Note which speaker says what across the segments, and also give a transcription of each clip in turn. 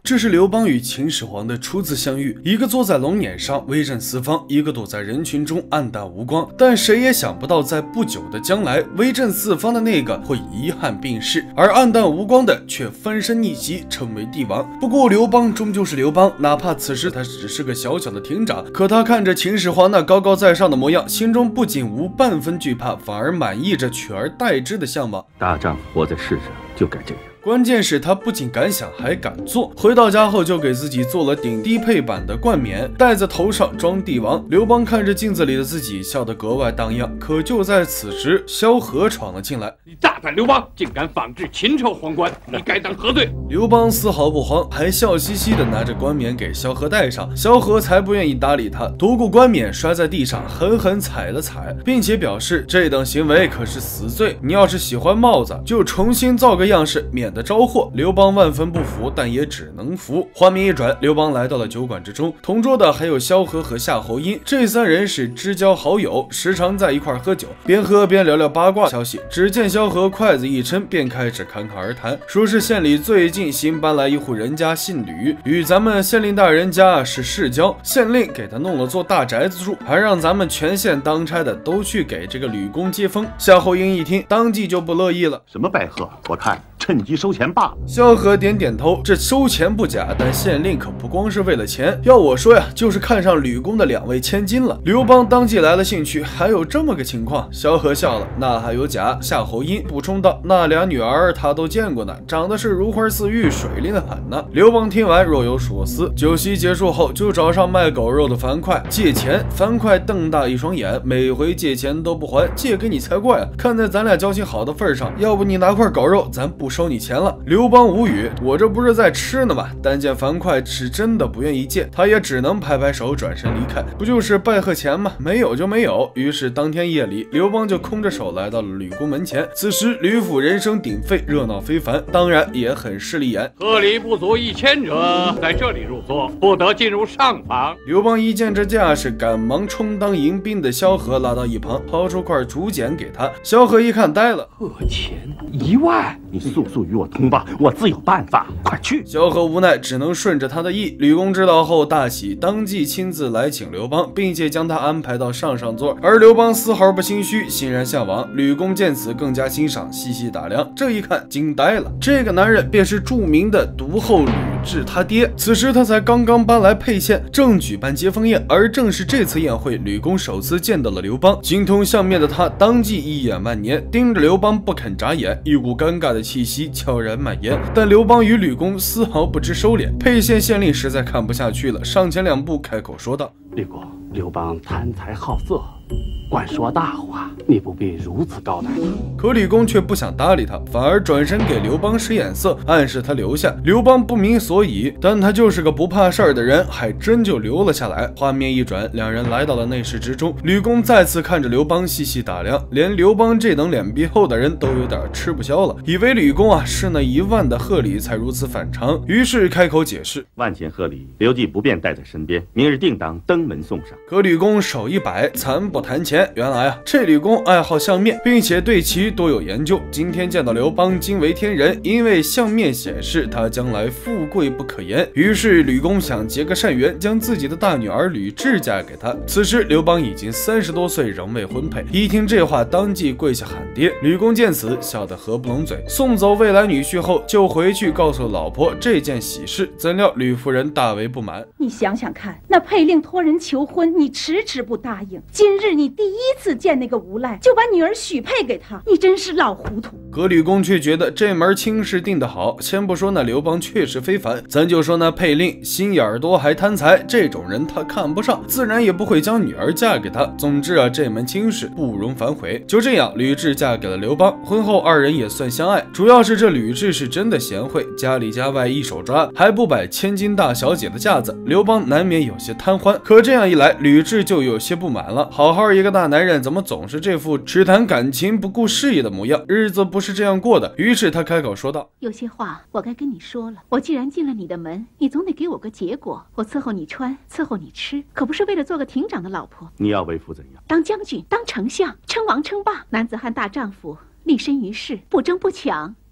Speaker 1: 这是刘邦与秦始皇的初次相遇，一个坐在龙辇上威震四方，一个躲在人群中黯淡无光。但谁也想不到，在不久的将来，威震四方的那个会遗憾病逝，而黯淡无光的却翻身逆袭，成为帝王。不过刘邦终究是刘邦，哪怕此时他只是个小小的亭长，可他看着秦始皇那高高在上的模样，心中不仅无半分惧怕，反而满意着取而代之的向往。
Speaker 2: 大丈夫活在世上就该这样。
Speaker 1: 关键是他不仅敢想还敢做，回到家后就给自己做了顶低配版的冠冕，戴在头上装帝王。刘邦看着镜子里的自己，笑得格外荡漾。可就在此时，萧何闯了进来。
Speaker 3: 你大胆刘邦，竟敢仿制秦朝皇冠，你该当何罪？
Speaker 1: 刘邦丝毫不慌，还笑嘻嘻地拿着冠冕给萧何戴上。萧何才不愿意搭理他，夺过冠冕摔在地上，狠狠踩了踩，并且表示这等行为可是死罪，你要是喜欢帽子，就重新造个样式，免得招祸。刘邦万分不服，但也只能服。画面一转，刘邦来到了酒馆之中，同桌的还有萧何和夏侯婴，这三人是知交好友，时常在一块喝酒，边喝边聊聊八卦消息。只见萧何筷子一撑，便开始侃侃而谈，说是县里最近新搬来一户人家，姓吕，与咱们县令大人家是世交，县令给他弄了座大宅子住，还让咱们全县当差的都去给这个吕公接风。夏侯婴一听，当即就不乐意了。
Speaker 2: 什么拜贺？我看趁机收钱罢了。
Speaker 1: 萧何点点头，这收钱不假，但县令可不光是为了钱，要我说呀，就是看上吕公的2位千金了。刘邦当即来了兴趣，还有这么个情况？萧何笑了，那还有假？夏侯婴补充道，那俩女儿他都见过呢，长得是如花似玉，水灵的很呢。刘邦听完若有所思。酒席结束后，就找上卖狗肉的樊哙借钱。樊哙瞪大一双眼，每回借钱都不还，借给你才怪啊！看在咱俩交情好的份上，要不你拿块狗肉，咱不收你钱了。刘邦无语，我这不是在吃呢吗？但见樊哙是真的不愿意借，他也只能拍拍手转身离开。不就是拜贺钱吗？没有就没有。于是当天夜里，刘邦就空着手来到了吕公门前。此时吕府人声鼎沸，热闹非凡，当然也很势利眼。
Speaker 3: 贺礼不足1000者，在这里入座，不得进入上房。
Speaker 1: 刘邦一见这架势，赶忙充当迎宾的萧何拉到一旁，抛出块竹简给他。萧何一看呆了，
Speaker 3: 贺钱1万，
Speaker 2: 你速速与我通报，我自有办法。快去！
Speaker 1: 萧何无奈，只能顺着他的意。吕公知道后大喜，当即亲自来请刘邦，并且将他安排到上座。而刘邦丝毫不心虚，欣然向往。吕公见此更加欣赏，细细打量，这一看惊呆了。这个男人便是著名的毒后吕雉他爹。此时他才刚刚搬来沛县，正举办接风宴，而正是这次宴会，吕公首次见到了刘邦。精通相面的他当即一眼万年，盯着刘邦不肯眨眼，一股尴尬的气息悄然蔓延。但刘邦与吕公丝毫不知收敛。沛县县令实在看不下去了，上前2步开口说道：
Speaker 2: 吕公，刘邦贪财好色，惯说大话，你不必如此高待他。
Speaker 1: 可吕公却不想搭理他，反而转身给刘邦使眼色，暗示他留下。刘邦不明所以，但他就是个不怕事儿的人，还真就留了下来。画面一转，两人来到了内室之中。吕公再次看着刘邦细细打量，连刘邦这等脸皮厚的人都有点吃不消了，以为吕公是那1万的贺礼才如此反常，于是开口解释：
Speaker 2: 万钱贺礼，刘季不便带在身边，明日定当登门送上。
Speaker 1: 可吕公手一摆，咱不谈钱。原来这吕公爱好相面，并且对其多有研究。今天见到刘邦惊为天人，因为相面显示他将来富贵不可言。于是吕公想结个善缘，将自己的大女儿吕雉嫁给他。此时刘邦已经30多岁，仍未婚配。一听这话，当即跪下喊爹。吕公见此，笑得合不拢嘴。送走未来女婿后，就回去告诉老婆这件喜事。怎料吕夫人大为不满：
Speaker 4: 你想想看，那沛令托人求婚，你迟迟不答应。今日你第一次见那个无赖，就把女儿许配给他，你真是老糊涂。
Speaker 1: 可吕公却觉得这门亲事定得好。先不说那刘邦确实非凡，咱就说那沛令心眼多还贪财，这种人他看不上，自然也不会将女儿嫁给他。总之这门亲事不容反悔。就这样，吕雉嫁给了刘邦。婚后2人也算相爱，主要是这吕雉是真的贤惠，家里家外一手抓，还不摆千金大小姐的架子。刘邦难免有些贪欢，可这样一来，吕雉就有些不满了。好好一个大男人，怎么总是这副只谈感情不顾事业的模样？日子不是这样过的。于是他开口说道：
Speaker 4: 有些话我该跟你说了，我既然进了你的门，你总得给我个结果。我伺候你穿，伺候你吃，可不是为了做个亭长的老婆。
Speaker 2: 你要为父怎样？
Speaker 4: 当将军，当丞相，称王称霸。男子汉大丈夫，立身于世，不争不抢，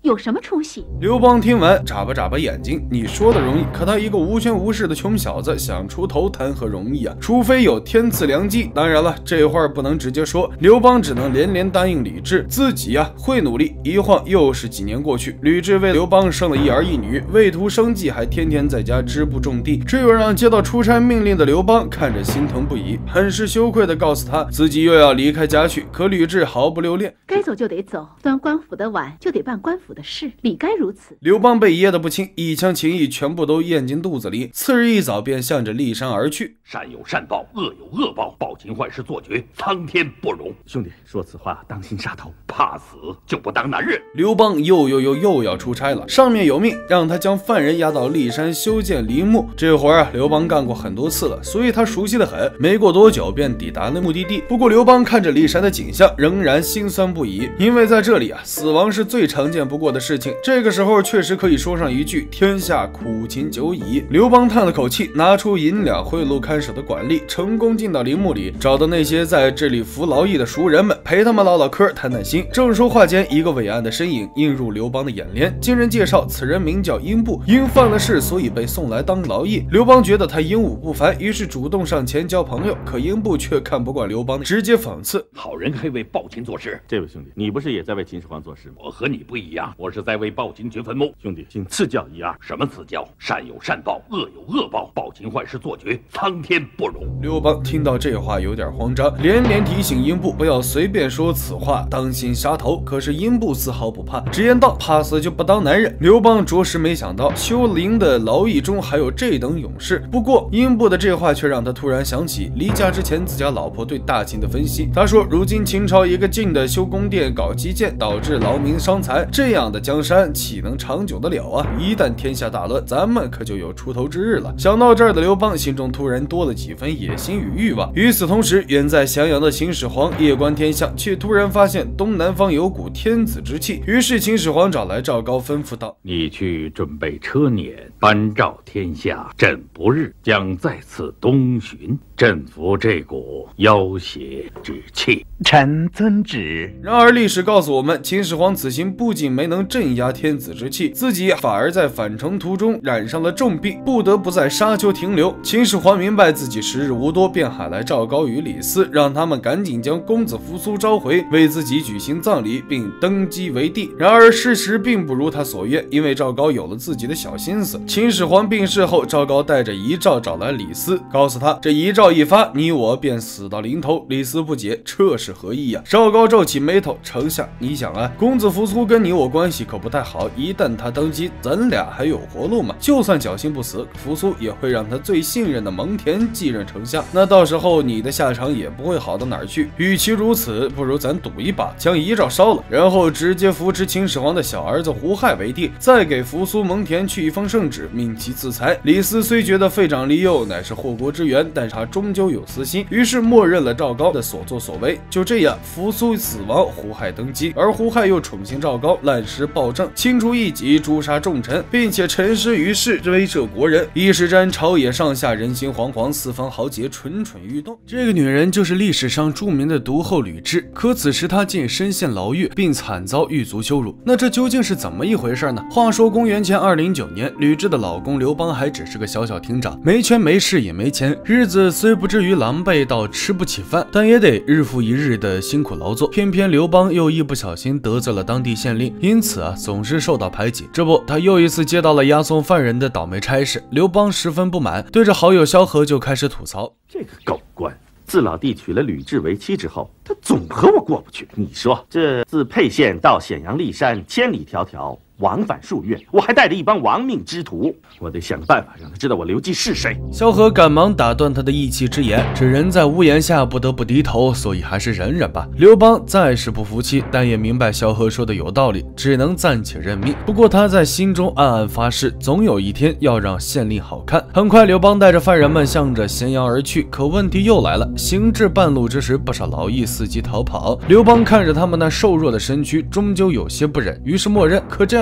Speaker 4: 有什么出息？
Speaker 1: 刘邦听完眨巴眼睛，你说的容易，可他一个无权无势的穷小子想出头谈何容易啊？除非有天赐良机。当然了，这话不能直接说，刘邦只能连答应吕雉自己会努力。一晃又是几年过去，吕雉为刘邦生了一儿一女，为图生计还天天在家织布种地，这又让接到出差命令的刘邦看着心疼不已，很是羞愧地告诉他自己又要离开家去。可吕雉毫不留恋，
Speaker 4: 该走就得走，端官府的碗就得办官府的事，理该如此。
Speaker 1: 刘邦被噎得不轻，一腔情意全部都咽进肚子里，次日一早便向着骊山而去。
Speaker 3: 善有善报，恶有恶报，暴秦坏事做绝，苍天不容。
Speaker 2: 兄弟，说此话当心杀头，
Speaker 3: 怕死就不当男人。
Speaker 1: 刘邦又要出差了，上面有命让他将犯人押到骊山修建陵墓。这活儿刘邦干过很多次了，所以他熟悉得很。没过多久便抵达了目的地。不过刘邦看着骊山的景象，仍然心酸不已，因为在这里死亡是最常见不过的事情。这个时候确实可以说上一句天下苦秦久矣。刘邦叹了口气，拿出银两贿赂看守的管吏，成功进到陵墓里，找到那些在这里服劳役的熟人们，陪他们唠嗑谈心。正说话间，一个伟岸的身影映入刘邦的眼帘，经人介绍，此人名叫英布，因犯了事，所以被送来当劳役。刘邦觉得他英武不凡，于是主动上前交朋友。可英布却看不惯刘邦，直接讽刺：
Speaker 3: 好人还为暴秦做事。
Speaker 2: 这位兄弟，你不是也在为秦始皇做事吗？
Speaker 3: 我和你不一样，我是在为暴秦掘坟墓。
Speaker 2: 兄弟，请赐教一二。
Speaker 3: 什么赐教？善有善报，恶有恶报，暴秦坏事做绝，苍天不容。
Speaker 1: 刘邦听到这话有点慌张，连提醒英布不要随便说此话，当心杀头。可是英布丝毫不怕，直言道：怕死就不当男人。刘邦着实没想到修陵的劳役中还有这等勇士。不过英布的这话却让他突然想起离家之前自家老婆对大秦的分析。他说，如今秦朝一个劲的修宫殿搞基建，导致劳民伤财，这样的江山岂能长久得了啊？一旦天下大乱，咱们可就有出头之日了。想到这儿的刘邦心中突然多了几分野心与欲望。与此同时，远在咸阳的秦始皇夜观天象，却突然发现东南方有股天子之气。于是秦始皇找来赵高，吩咐道：
Speaker 3: 你去准备车辇，颁诏天下，朕不日将在此东巡，朕服这股妖邪之气。
Speaker 5: 臣遵旨。
Speaker 1: 然而历史告诉我们，秦始皇此行不仅没能镇压天子之气，自己反而在返程途中染上了重病，不得不在沙丘停留。秦始皇明白自己时日无多，便喊来赵高与李斯，让他们赶紧将公子扶苏召回，为自己举行葬礼，并登基为帝。然而事实并不如他所愿，因为赵高有了自己的小心思。秦始皇病逝后，赵高带着遗诏找来李斯，告诉他这遗诏一发，你我便死到临头。李斯不解，这是何意呀？赵高皱起眉头，丞相，你想公子扶苏跟你我关系可不太好，一旦他登基，咱俩还有活路吗？就算侥幸不死，扶苏也会让他最信任的蒙恬继任丞相，那到时候你的下场也不会好到哪儿去。与其如此，不如咱赌一把，将遗诏烧了，然后直接扶持秦始皇的小儿子胡亥为帝，再给扶苏蒙恬去一封圣旨，命其自裁。李斯虽觉得废长立幼乃是祸国之源，但是他终究有私心，于是默认了赵高的所作所为。就这样，扶苏死亡，胡亥登基，而胡亥又宠幸赵高，滥施暴政，清除异己，诛杀重臣，并且陈尸于世，威慑国人。一时间，朝野上下人心惶惶，四方豪杰蠢蠢欲动。这个女人就是历史上著名的毒后吕雉，可此时她竟身陷牢狱，并惨遭狱卒羞辱。那这究竟是怎么一回事呢？话说公元前209年，吕雉的老公刘邦还只是个小亭长，没权没势也没钱，日子虽不至于狼狈到吃不起饭，但也得日复一日的辛苦劳作。偏偏刘邦又一不小心得罪了当地县令，因此总是受到排挤。这不，他又一次接到了押送犯人的倒霉差事。刘邦十分不满，对着好友萧何就开始吐槽：
Speaker 2: 这个狗官，自老弟娶了吕雉为妻之后，他总和我过不去。你说这自沛县到咸阳骊山，千里迢迢，往返数月，我还带着一帮亡命之徒，我得想办法让他知道我刘季是谁。
Speaker 1: 萧何赶忙打断他的义气之言，这人在屋檐下不得不低头，所以还是忍忍吧。刘邦再是不服气，但也明白萧何说的有道理，只能暂且认命。不过他在心中暗暗发誓，总有一天要让县令好看。很快，刘邦带着犯人们向着咸阳而去。可问题又来了，行至半路之时，不少劳役伺机逃跑。刘邦看着他们那瘦弱的身躯，终究有些不忍，于是默认。可这样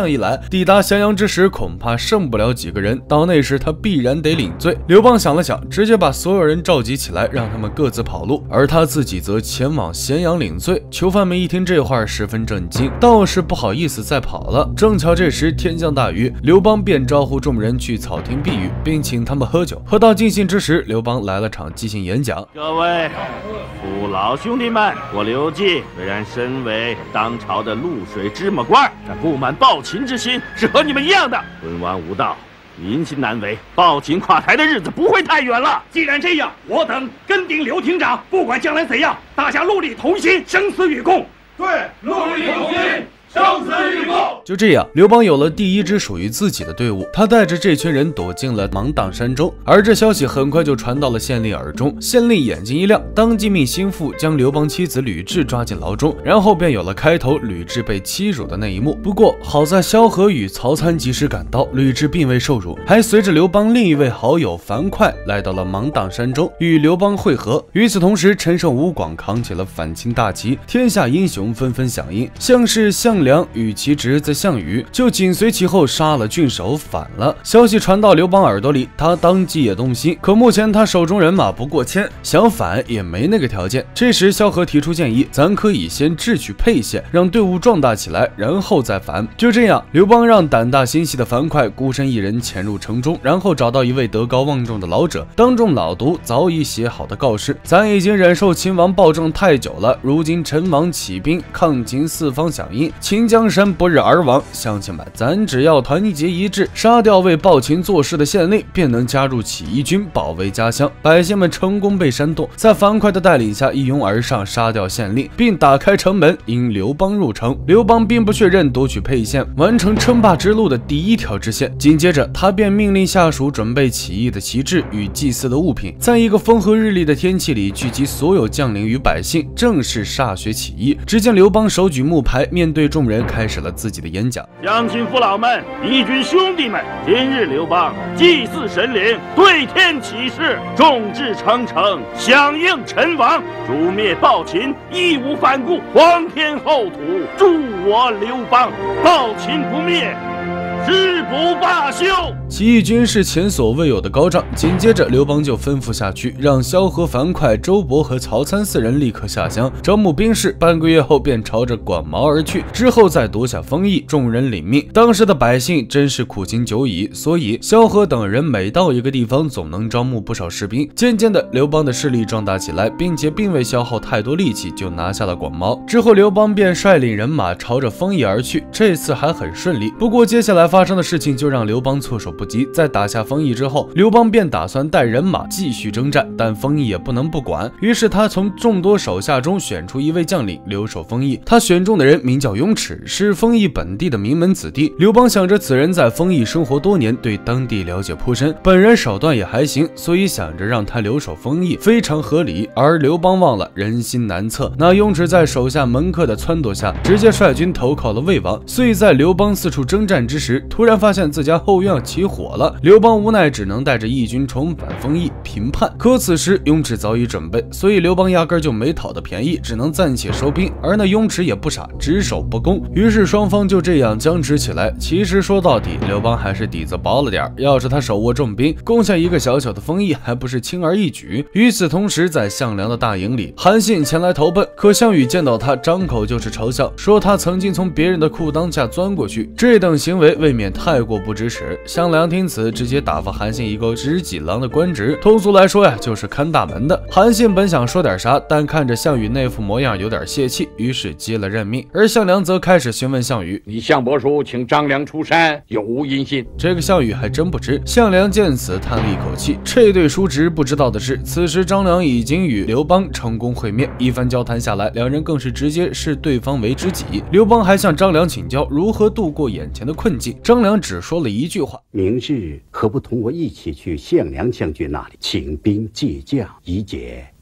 Speaker 1: 样一来，抵达咸阳之时恐怕剩不了几个人，到那时他必然得领罪。刘邦想了想，直接把所有人召集起来，让他们各自跑路，而他自己则前往咸阳领罪。囚犯们一听这话十分震惊，倒是不好意思再跑了。正巧这时天降大雨，刘邦便招呼众人去草亭避雨，并请他们喝酒。喝到尽兴之时，刘邦来了场即兴演讲。
Speaker 2: 各位父老兄弟们，我刘季虽然身为当朝的潞水芝麻官，但不满暴秦之心是和你们一样的。文王无道，民心难违，暴秦垮台的日子不会太远了。
Speaker 6: 既然这样，我等跟定刘厅长，不管将来怎样，大家戮力同心，生死与共。
Speaker 7: 对，戮力同心，生死与共。
Speaker 1: 就这样，刘邦有了第一支属于自己的队伍，他带着这群人躲进了芒砀山中。而这消息很快就传到了县令耳中，县令眼睛一亮，当即命心腹将刘邦妻子吕雉抓进牢中，然后便有了开头吕雉被欺辱的那一幕。不过好在萧何与曹参及时赶到，吕雉并未受辱，还随着刘邦另一位好友樊哙来到了芒砀山中与刘邦会合。与此同时，陈胜吴广扛起了反秦大旗，天下英雄纷纷响应，像是项梁与其侄子项羽就紧随其后杀了郡守，反了。消息传到刘邦耳朵里，他当即也动心，可目前他手中人马不过1000，想反也没那个条件。这时萧何提出建议，咱可以先智取沛县，让队伍壮大起来，然后再反。就这样，刘邦让胆大心细的樊哙孤身一人潜入城中，然后找到一位德高望重的老者，当众朗读早已写好的告示：咱已经忍受秦王暴政太久了，如今陈王起兵抗秦，四方响应，秦江山不日而亡。乡亲们，咱只要团结一致，杀掉为暴秦做事的县令，便能加入起义军，保卫家乡。百姓们成功被煽动，在樊哙的带领下一拥而上，杀掉县令，并打开城门，引刘邦入城。刘邦并不确认夺取沛县，完成称霸之路的第一条支线。紧接着，他便命令下属准备起义的旗帜与祭祀的物品，在一个风和日丽的天气里，聚集所有将领与百姓，正式歃血起义。只见刘邦手举木牌，面对众人开始了自己的演讲。
Speaker 2: 乡亲父老们，义军兄弟们，今日刘邦祭祀神灵，对天起誓，众志成城，响应陈王，诛灭暴秦，义无反顾，荒天厚土，助我刘邦，暴秦不灭，誓不罢休。
Speaker 1: 起义军是前所未有的高涨。紧接着刘邦就吩咐下去，让萧何、樊哙、周勃和曹参4人立刻下乡招募兵士，半个月后便朝着管毛而去，之后再夺下封邑，众人领命。当时的百姓真是苦心久矣，所以萧何等人每到一个地方总能招募不少士兵。渐渐的，刘邦的势力壮大起来，并且并未消耗太多力气就拿下了管毛。之后刘邦便率领人马朝着封邑而去，这次还很顺利。不过接下来发生的事情就让刘邦措手不及。在打下封邑之后，刘邦便打算带人马继续征战，但封邑也不能不管，于是他从众多手下中选出一位将领留守封邑。他选中的人名叫雍齿，是封邑本地的名门子弟。刘邦想着此人在封邑生活多年，对当地了解颇深，本人手段也还行，所以想着让他留守封邑非常合理。而刘邦忘了人心难测，那雍齿在手下门客的撺掇下，直接率军投靠了魏王。所以在刘邦四处征战之时，突然发现自家后院起火了。刘邦无奈只能带着义军重返封邑平叛，可此时雍齿早已准备，所以刘邦压根就没讨到便宜，只能暂且收兵。而那雍齿也不傻，只守不攻，于是双方就这样僵持起来。其实说到底，刘邦还是底子薄了点，要是他手握重兵，攻下一个小小的封邑还不是轻而易举。与此同时，在项梁的大营里，韩信前来投奔，可项羽见到他张口就是嘲笑，说他曾经从别人的裤裆下钻过去，这等行为未免太过不知耻。项梁听此直接打发韩信一个执戟郎的官职，通俗来说呀，就是看大门的。韩信本想说点啥，但看着项羽那副模样有点泄气，于是接了任命。而项梁则开始询问项羽：
Speaker 6: 你项伯叔请张良出山，有无音信？
Speaker 1: 这个项羽还真不知。项梁见此叹了一口气，这对叔侄不知道的是，此时张良已经与刘邦成功会面，一番交谈下来，两人更是直接视对方为知己。刘邦还向张良请教如何度过眼前的困境，张良只说了一句话：
Speaker 8: 明日可不同我一起去项梁将军那里请兵借将，以解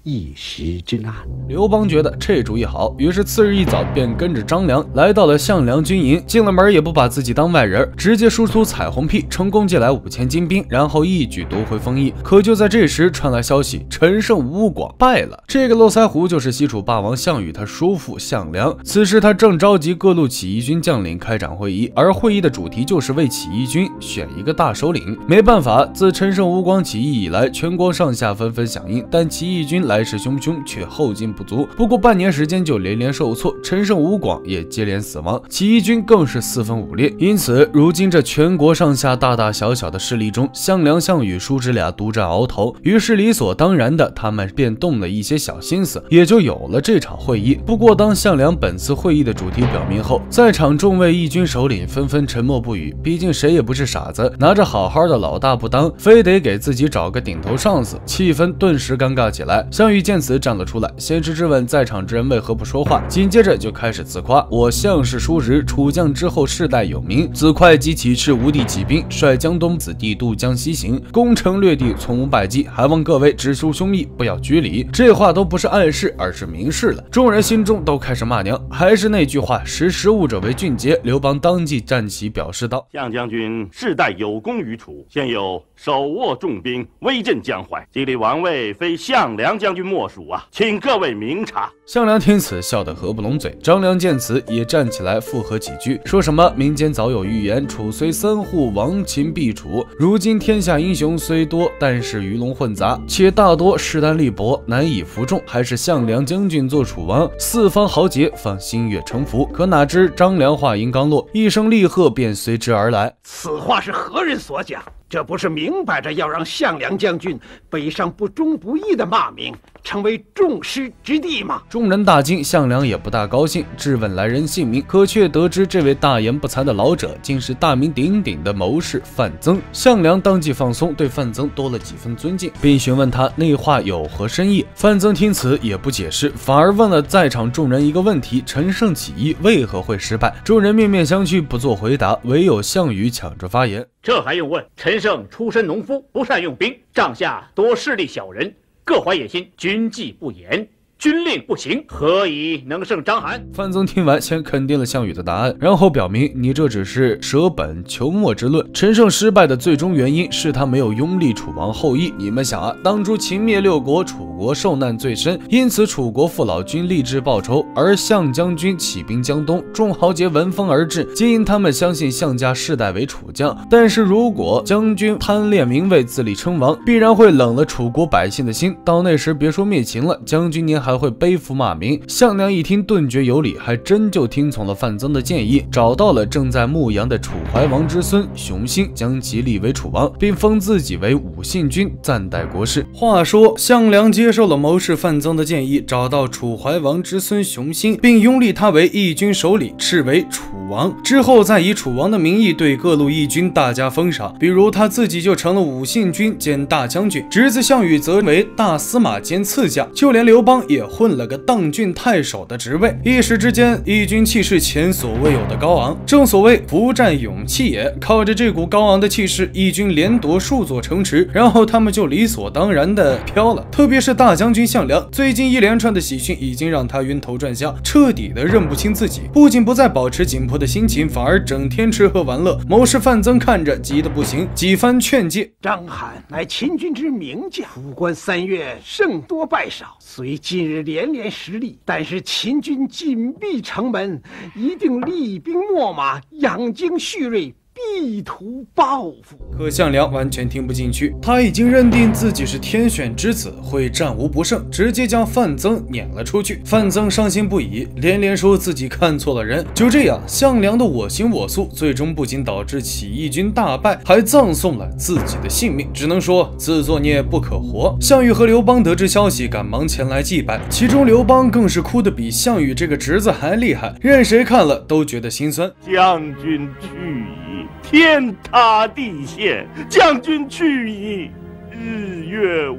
Speaker 8: 一时之难。
Speaker 1: 刘邦觉得这主意好，于是次日一早便跟着张良来到了项梁军营，进了门也不把自己当外人，直接输出彩虹屁，成功借来5000精兵，然后一举夺回丰邑。可就在这时传来消息，陈胜吴广败了。这个络腮胡就是西楚霸王项羽他叔父项梁。此时他正召集各路起义军将领开展会议，而会议的主题就是为起义军选一个大首领。没办法，自陈胜吴广起义以来，全国上下纷纷响应，但起义军来势汹汹，却后劲不足。不过半年时间就连连受挫，陈胜吴广也接连死亡，起义军更是四分五裂。因此，如今这全国上下大大小小的势力中，项梁、项羽叔侄俩独占鳌头。于是理所当然的，他们便动了一些小心思，也就有了这场会议。不过，当项梁本次会议的主题表明后，在场众位义军首领纷纷沉默不语。毕竟谁也不是傻子，拿着好好的老大不当，非得给自己找个顶头上司，气氛顿时尴尬起来。项羽见此站了出来，先是质问在场之人为何不说话，紧接着就开始自夸：我项氏叔侄，楚将之后世代有名，子会稽起斥无地起兵，率江东子弟渡江西行，攻城略地，从无败绩，还望各位直抒胸臆，不要拘礼。这话都不是暗示，而是明示了。众人心中都开始骂娘。还是那句话，识时务者为俊杰。刘邦当即站起表示道：
Speaker 2: 项将军世代有功于楚，现有手握重兵，威震江淮，继立王位非项梁将军莫属啊，请各位明察。
Speaker 1: 项梁听此笑得合不拢嘴，张良见此也站起来附和几句，说什么民间早有预言，楚虽三户，亡秦必楚。如今天下英雄虽多，但是鱼龙混杂，且大多势单力薄，难以服众，还是项梁将军做楚王，四方豪杰方心悦诚服。可哪知张良话音刚落，一声厉喝便随之而来。
Speaker 8: 此话是何人所讲？这不是明摆着要让项梁将军背上不忠不义的骂名，成为众矢之的吗？
Speaker 1: 众人大惊，项梁也不大高兴，质问来人姓名，可却得知这位大言不惭的老者竟是大名鼎鼎的谋士范增。项梁当即放松，对范增多了几分尊敬，并询问他那话有何深意。范增听此也不解释，反而问了在场众人一个问题：陈胜起义为何会失败？众人面面相觑，不做回答，唯有项羽抢着发言。
Speaker 3: 这还用问？陈胜出身农夫，不善用兵，帐下多势力小人，各怀野心，军纪不严，军令不行，何以能胜章邯？
Speaker 1: 范增听完，先肯定了项羽的答案，然后表明你这只是舍本求末之论。陈胜失败的最终原因是他没有拥立楚王后裔。你们想啊，当初秦灭六国，楚国受难最深，因此楚国父老军立志报仇，而项将军起兵江东，众豪杰闻风而至，皆因他们相信项家世代为楚将。但是如果将军贪恋名位，自立称王，必然会冷了楚国百姓的心，到那时别说灭秦了，将军您还会背负骂名。项梁一听顿觉有理，还真就听从了范增的建议，找到了正在牧羊的楚怀王之孙熊心，将其立为楚王，并封自己为武信君，暂代国事。话说项梁接受了谋士范增的建议，找到楚怀王之孙熊心，并拥立他为义军首领，敕为楚王。之后再以楚王的名义对各路义军大加封赏，比如他自己就成了武信君兼大将军，侄子项羽则为大司马兼次将，就连刘邦也混了个当郡太守的职位。一时之间，义军气势前所未有的高昂，正所谓不战勇气也。靠着这股高昂的气势，义军连夺数座城池，然后他们就理所当然的飘了。特别是大将军项梁，最近一连串的喜讯已经让他晕头转向，彻底的认不清自己，不仅不再保持紧迫的心情，反而整天吃喝玩乐。谋士范增看着急得不行，几番劝诫：
Speaker 8: 章邯乃秦军之名将，副官3月，胜多败少，虽今日连连失利，但是秦军紧闭城门，一定厉兵秣马，养精蓄锐，必图报复。
Speaker 1: 可项梁完全听不进去，他已经认定自己是天选之子，会战无不胜，直接将范增撵了出去。范增伤心不已，连连说自己看错了人。就这样，项梁的我行我素，最终不仅导致起义军大败，还葬送了自己的性命。只能说自作孽不可活。项羽和刘邦得知消息，赶忙前来祭拜，其中刘邦更是哭得比项羽这个侄子还厉害，任谁看了都觉得心酸。
Speaker 2: 将军去矣，天塌地陷，将军去矣，日月无光。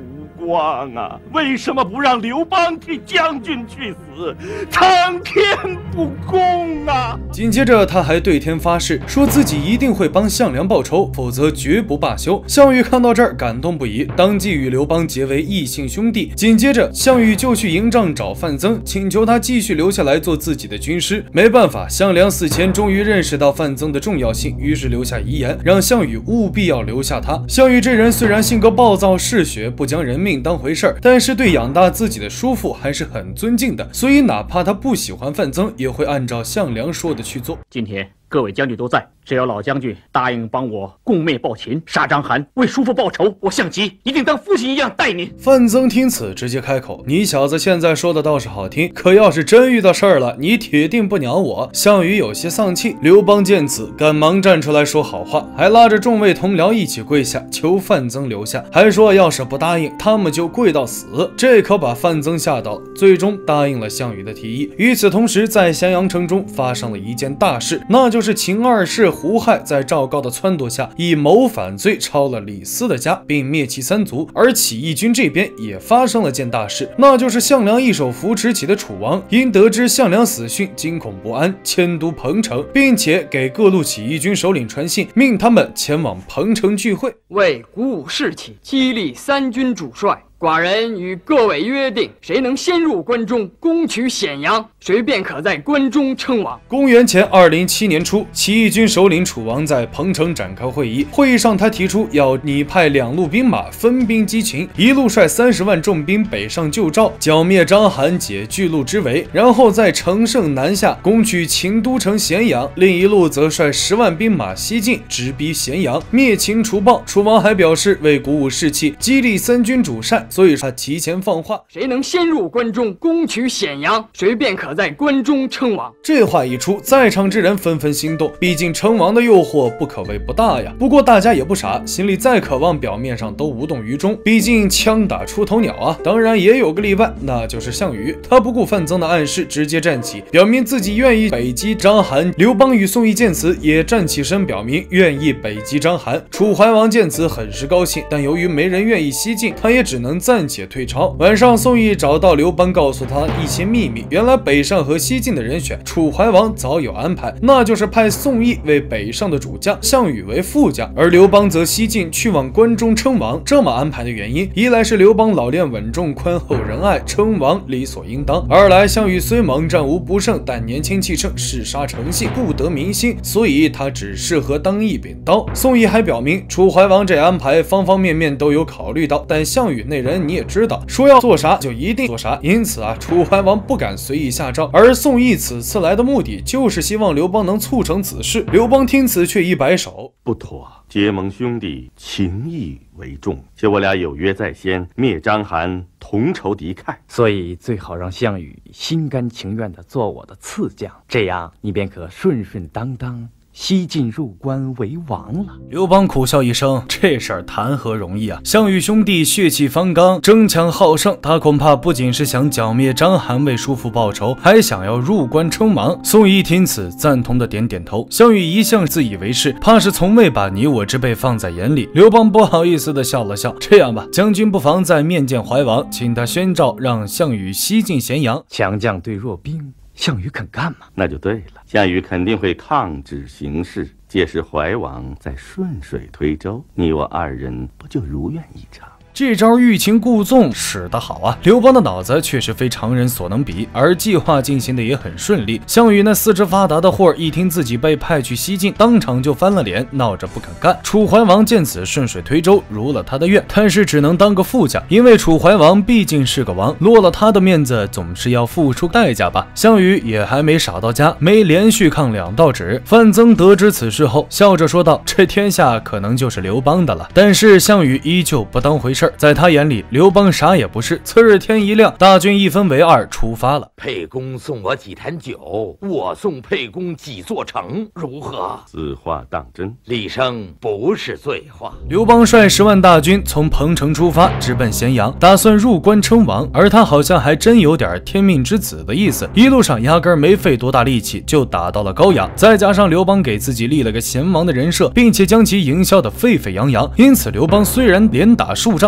Speaker 2: 光啊！为什么不让刘邦替将军去死？苍天不公啊！
Speaker 1: 紧接着他还对天发誓，说自己一定会帮项梁报仇，否则绝不罢休。项羽看到这儿感动不已，当即与刘邦结为异姓兄弟。紧接着项羽就去营帐找范增，请求他继续留下来做自己的军师。没办法，项梁死前终于认识到范增的重要性，于是留下遗言，让项羽务必要留下他。项羽这人虽然性格暴躁嗜血，不将人命当回事儿，但是对养大自己的叔父还是很尊敬的，所以哪怕他不喜欢范增，也会按照项梁说的去做。
Speaker 9: 今天各位将军都在，只要老将军答应帮我共灭暴秦，杀章邯，为叔父报仇，我项籍一定当父亲一样待您。
Speaker 1: 范增听此直接开口：“你小子现在说的倒是好听，可要是真遇到事儿了，你铁定不鸟我。”项羽有些丧气，刘邦见此，赶忙站出来说好话，还拉着众位同僚一起跪下求范增留下，还说要是不答应，他们就跪到死。这可把范增吓到了，最终答应了项羽的提议。与此同时，在咸阳城中发生了一件大事，那就是秦二世胡亥在赵高的撺掇下，以谋反罪抄了李斯的家，并灭其三族。而起义军这边也发生了件大事，那就是项梁一手扶持起的楚王，因得知项梁死讯，惊恐不安，迁都彭城，并且给各路起义军首领传信，命他们前往彭城聚会。
Speaker 10: 为鼓舞士气，激励三军主帅，寡人与各位约定，谁能先入关中，攻取咸阳，谁便可在关中称王。
Speaker 1: 公元前207年初，起义军首领楚王在彭城展开会议，会议上他提出要拟派2路兵马分兵击秦，一路率30万重兵北上救赵，剿灭章邯，解巨鹿之围，然后再乘胜南下，攻取秦都城咸阳；另一路则率10万兵马西进，直逼咸阳，灭秦除暴。楚王还表示，为鼓舞士气，激励三军主帅，所以他提前放话，
Speaker 10: 谁能先入关中，攻取咸阳，谁便可在关中称王。
Speaker 1: 这话一出，在场之人纷纷心动，毕竟称王的诱惑不可谓不大呀。不过大家也不傻，心里再渴望，表面上都无动于衷，毕竟枪打出头鸟啊。当然也有个例外，那就是项羽，他不顾范增的暗示，直接站起，表明自己愿意北击章邯。刘邦与宋义见此，也站起身表明愿意北击章邯。楚怀王见此很是高兴，但由于没人愿意西进，他也只能暂且退朝。晚上，宋义找到刘邦，告诉他一些秘密。原来北上和西进的人选，楚怀王早有安排，那就是派宋义为北上的主将，项羽为副将，而刘邦则西进去往关中称王。这么安排的原因，一来是刘邦老练稳重，宽厚仁爱，称王理所应当；二来项羽虽猛，战无不胜，但年轻气盛，嗜杀成性，不得民心，所以他只适合当一柄刀。宋义还表明，楚怀王这安排方方面面都有考虑到，但项羽那人你也知道，说要做啥就一定做啥，因此楚怀王不敢随意下诏。而宋义此次来的目的，就是希望刘邦能促成此事。刘邦听此却一摆手，
Speaker 2: 不妥，结盟兄弟，情义为重，且我俩有约在先，灭章邯，同仇敌忾，
Speaker 9: 所以最好让项羽心甘情愿地做我的次将，这样你便可顺顺当当西进入关为王了。
Speaker 1: 刘邦苦笑一声，这事儿谈何容易啊！项羽兄弟血气方刚，争强好胜，他恐怕不仅是想剿灭章邯为叔父报仇，还想要入关称王。宋义听此赞同的点点头。项羽一向自以为是，怕是从未把你我之辈放在眼里。刘邦不好意思的笑了笑，这样吧，将军不妨再面见怀王，请他宣诏让项羽西进咸阳。
Speaker 9: 强将对弱兵，项羽肯干吗？
Speaker 2: 那就对了，项羽肯定会抗旨行事，届时怀王再顺水推舟，你我2人不就如愿以偿？
Speaker 1: 这招欲擒故纵使得好啊！刘邦的脑子确实非常人所能比，而计划进行的也很顺利。项羽那四肢发达的货一听自己被派去西进，当场就翻了脸，闹着不肯干。楚怀王见此顺水推舟，如了他的愿，但是只能当个副将，因为楚怀王毕竟是个王，落了他的面子总是要付出代价吧。项羽也还没傻到家，没连续抗2道旨。范增得知此事后，笑着说道：“这天下可能就是刘邦的了。”但是项羽依旧不当回事，在他眼里，刘邦啥也不是。次日天一亮，大军一分为2出发了。
Speaker 11: 沛公送我几坛酒，我送沛公几座城，如何？
Speaker 2: 此话当真？
Speaker 11: 李生不是醉话。
Speaker 1: 刘邦率10万大军从彭城出发，直奔咸阳，打算入关称王。而他好像还真有点天命之子的意思，一路上压根没费多大力气就打到了高阳。再加上刘邦给自己立了个贤王的人设，并且将其营销得沸沸扬扬，因此刘邦虽然连打数仗，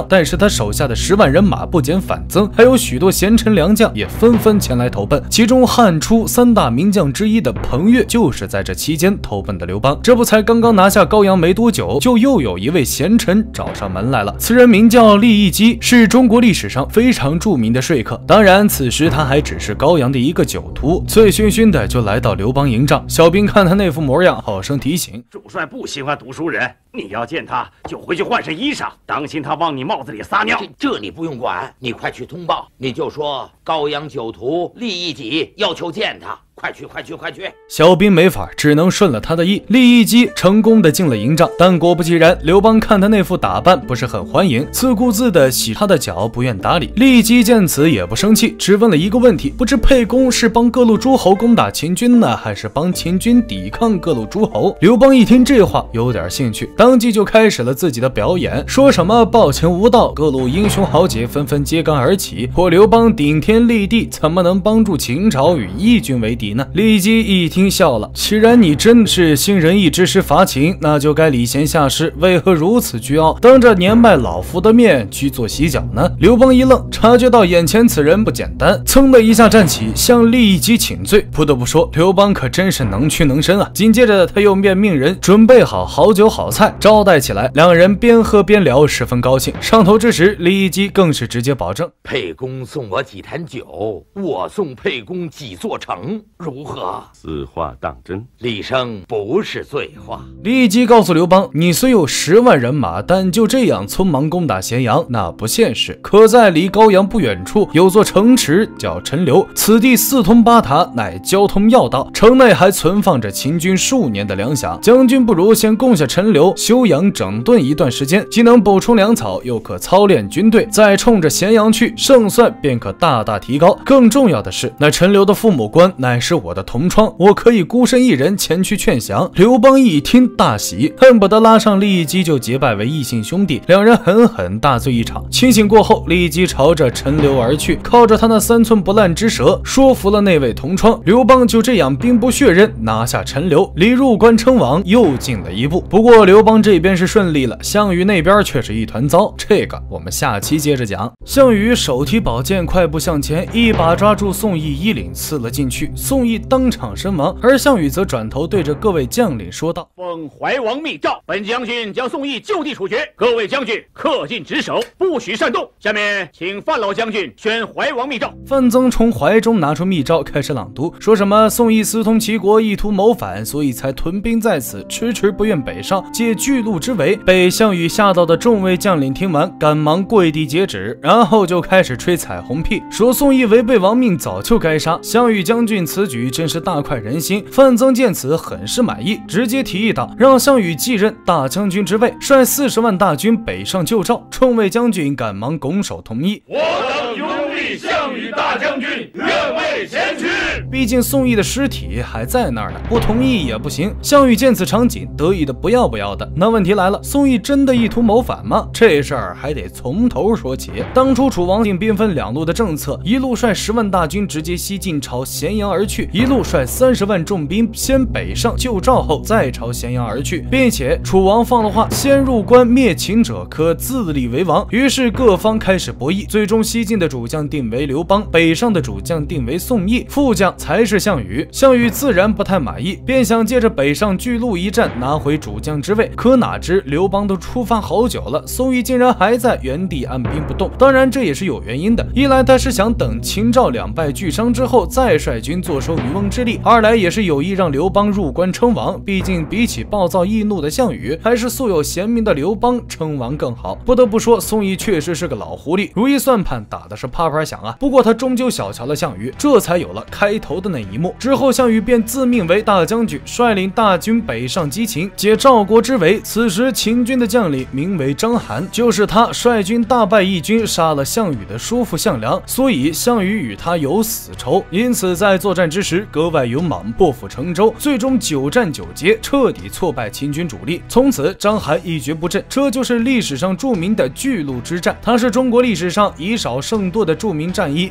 Speaker 1: 但是他手下的10万人马不减反增，还有许多贤臣良将也纷纷前来投奔。其中汉初3大名将之一的彭越就是在这期间投奔的刘邦。这不才刚刚拿下高阳没多久，就又有一位贤臣找上门来了。此人名叫利益姬，是中国历史上非常著名的说客。当然，此时他还只是高阳的一个酒徒，醉醺醺的就来到刘邦营帐。小兵看他那副模样，好生提醒：
Speaker 6: 主帅不喜欢读书人，你要见他就回去换身衣裳，当心他往你帽子里撒尿。
Speaker 11: 这你不用管，你快去通报，你就说高阳酒徒利益己要求见他。快去！
Speaker 1: 小兵没法，只能顺了他的意。利益姬成功的进了营帐，但果不其然，刘邦看他那副打扮不是很欢迎，自顾自的洗他的脚，不愿搭理。利益姬见此也不生气，只问了一个问题：不知沛公是帮各路诸侯攻打秦军呢，还是帮秦军抵抗各路诸侯？刘邦一听这话，有点兴趣，当即就开始了自己的表演，说什么暴秦无道，各路英雄豪杰纷纷揭竿而起，或刘邦顶天立地，怎么能帮助秦朝与义军为敌呢？利益姬一听笑了，既然你真是兴仁义之师伐秦，那就该礼贤下士，为何如此倨傲，当着年迈老夫的面去做洗脚呢？刘邦一愣，察觉到眼前此人不简单，噌的一下站起，向利益姬请罪。不得不说，刘邦可真是能屈能伸啊！紧接着他又便命人准备好好酒好菜招待起来，两人边喝边聊，十分高兴。上头之时，利益姬更是直接保证：
Speaker 11: 沛公送我几坛酒，我送沛公几座城，如何？
Speaker 2: 此话当真？
Speaker 11: 李生不是醉话。
Speaker 1: 利益姬告诉刘邦，你虽有10万人马，但就这样匆忙攻打咸阳，那不现实。可在离高阳不远处有座城池叫陈留，此地4通8达，乃交通要道，城内还存放着秦军数年的粮饷。将军不如先攻下陈留，休养整顿一段时间，既能补充粮草，又可操练军队，再冲着咸阳去，胜算便可大大提高。更重要的是，那陈留的父母官乃是我的同窗，我可以孤身一人前去劝降。刘邦一听大喜，恨不得拉上利益姬就结拜为异姓兄弟，两人狠狠大醉一场。清醒过后，利益姬朝着陈留而去，靠着他那3寸不烂之舌说服了那位同窗。刘邦就这样兵不血刃拿下陈留，离入关称王又近了一步。不过刘邦这边是顺利了，项羽那边却是一团糟，这个我们下期接着讲。项羽手提宝剑快步向前，一把抓住宋义衣领刺了进去，宋义当场身亡，而项羽则转头对着各位将领说道：
Speaker 6: 奉怀王密诏，本将军将宋义就地处决，各位将军恪尽职守，不许擅动。下面请范老将军宣怀王密诏。
Speaker 1: 范增从怀中拿出密诏，开始朗读，说什么宋义私通齐国，意图谋反，所以才屯兵在此，迟迟不愿北上，借巨鹿之围。被项羽吓到的众位将领听完，赶忙跪地接旨，然后就开始吹彩虹屁，说宋义违背王命，早就该杀。项羽将军此举真是大快人心。范增见此很是满意，直接提议道，让项羽继任大将军之位，率40万大军北上救赵。众位将军赶忙拱手同意。
Speaker 7: 我等拥立项羽大将军，愿为前驱。
Speaker 1: 毕竟宋义的尸体还在那儿呢，不同意也不行。项羽见此场景，得意的不要不要的。那问题来了，宋义真的意图谋反吗？这事儿还得从头说起。当初楚王定兵分2路的政策，一路率10万大军直接西进朝咸阳而去，一路率30万重兵先北上救赵后再朝咸阳而去，并且楚王放了话，先入关灭秦者可自立为王。于是各方开始博弈，最终西进的主将定为刘邦，北上的主将定为宋义，副将才是项羽。项羽自然不太满意，便想借着北上巨鹿一战拿回主将之位。可哪知刘邦都出发好久了，宋义竟然还在原地按兵不动。当然这也是有原因的，一来他是想等秦赵两败俱伤之后再率军坐收渔翁之利，二来也是有意让刘邦入关称王。毕竟比起暴躁易怒的项羽，还是素有贤名的刘邦称王更好。不得不说，宋义确实是个老狐狸，如意算盘打的是啪啪响啊。不过他终究小瞧了项羽，这才有了开头的那一幕。之后项羽便自命为大将军，率领大军北上击秦，解赵国之围。此时秦军的将领名为章邯，就是他率军大败义军，杀了项羽的叔父项梁，所以项羽与他有死仇。因此在作战之时格外勇猛，破釜沉舟，最终9战9捷，彻底挫败秦军主力。从此章邯一蹶不振，这就是历史上著名的巨鹿之战。它是中国历史上以少胜多的著名战役，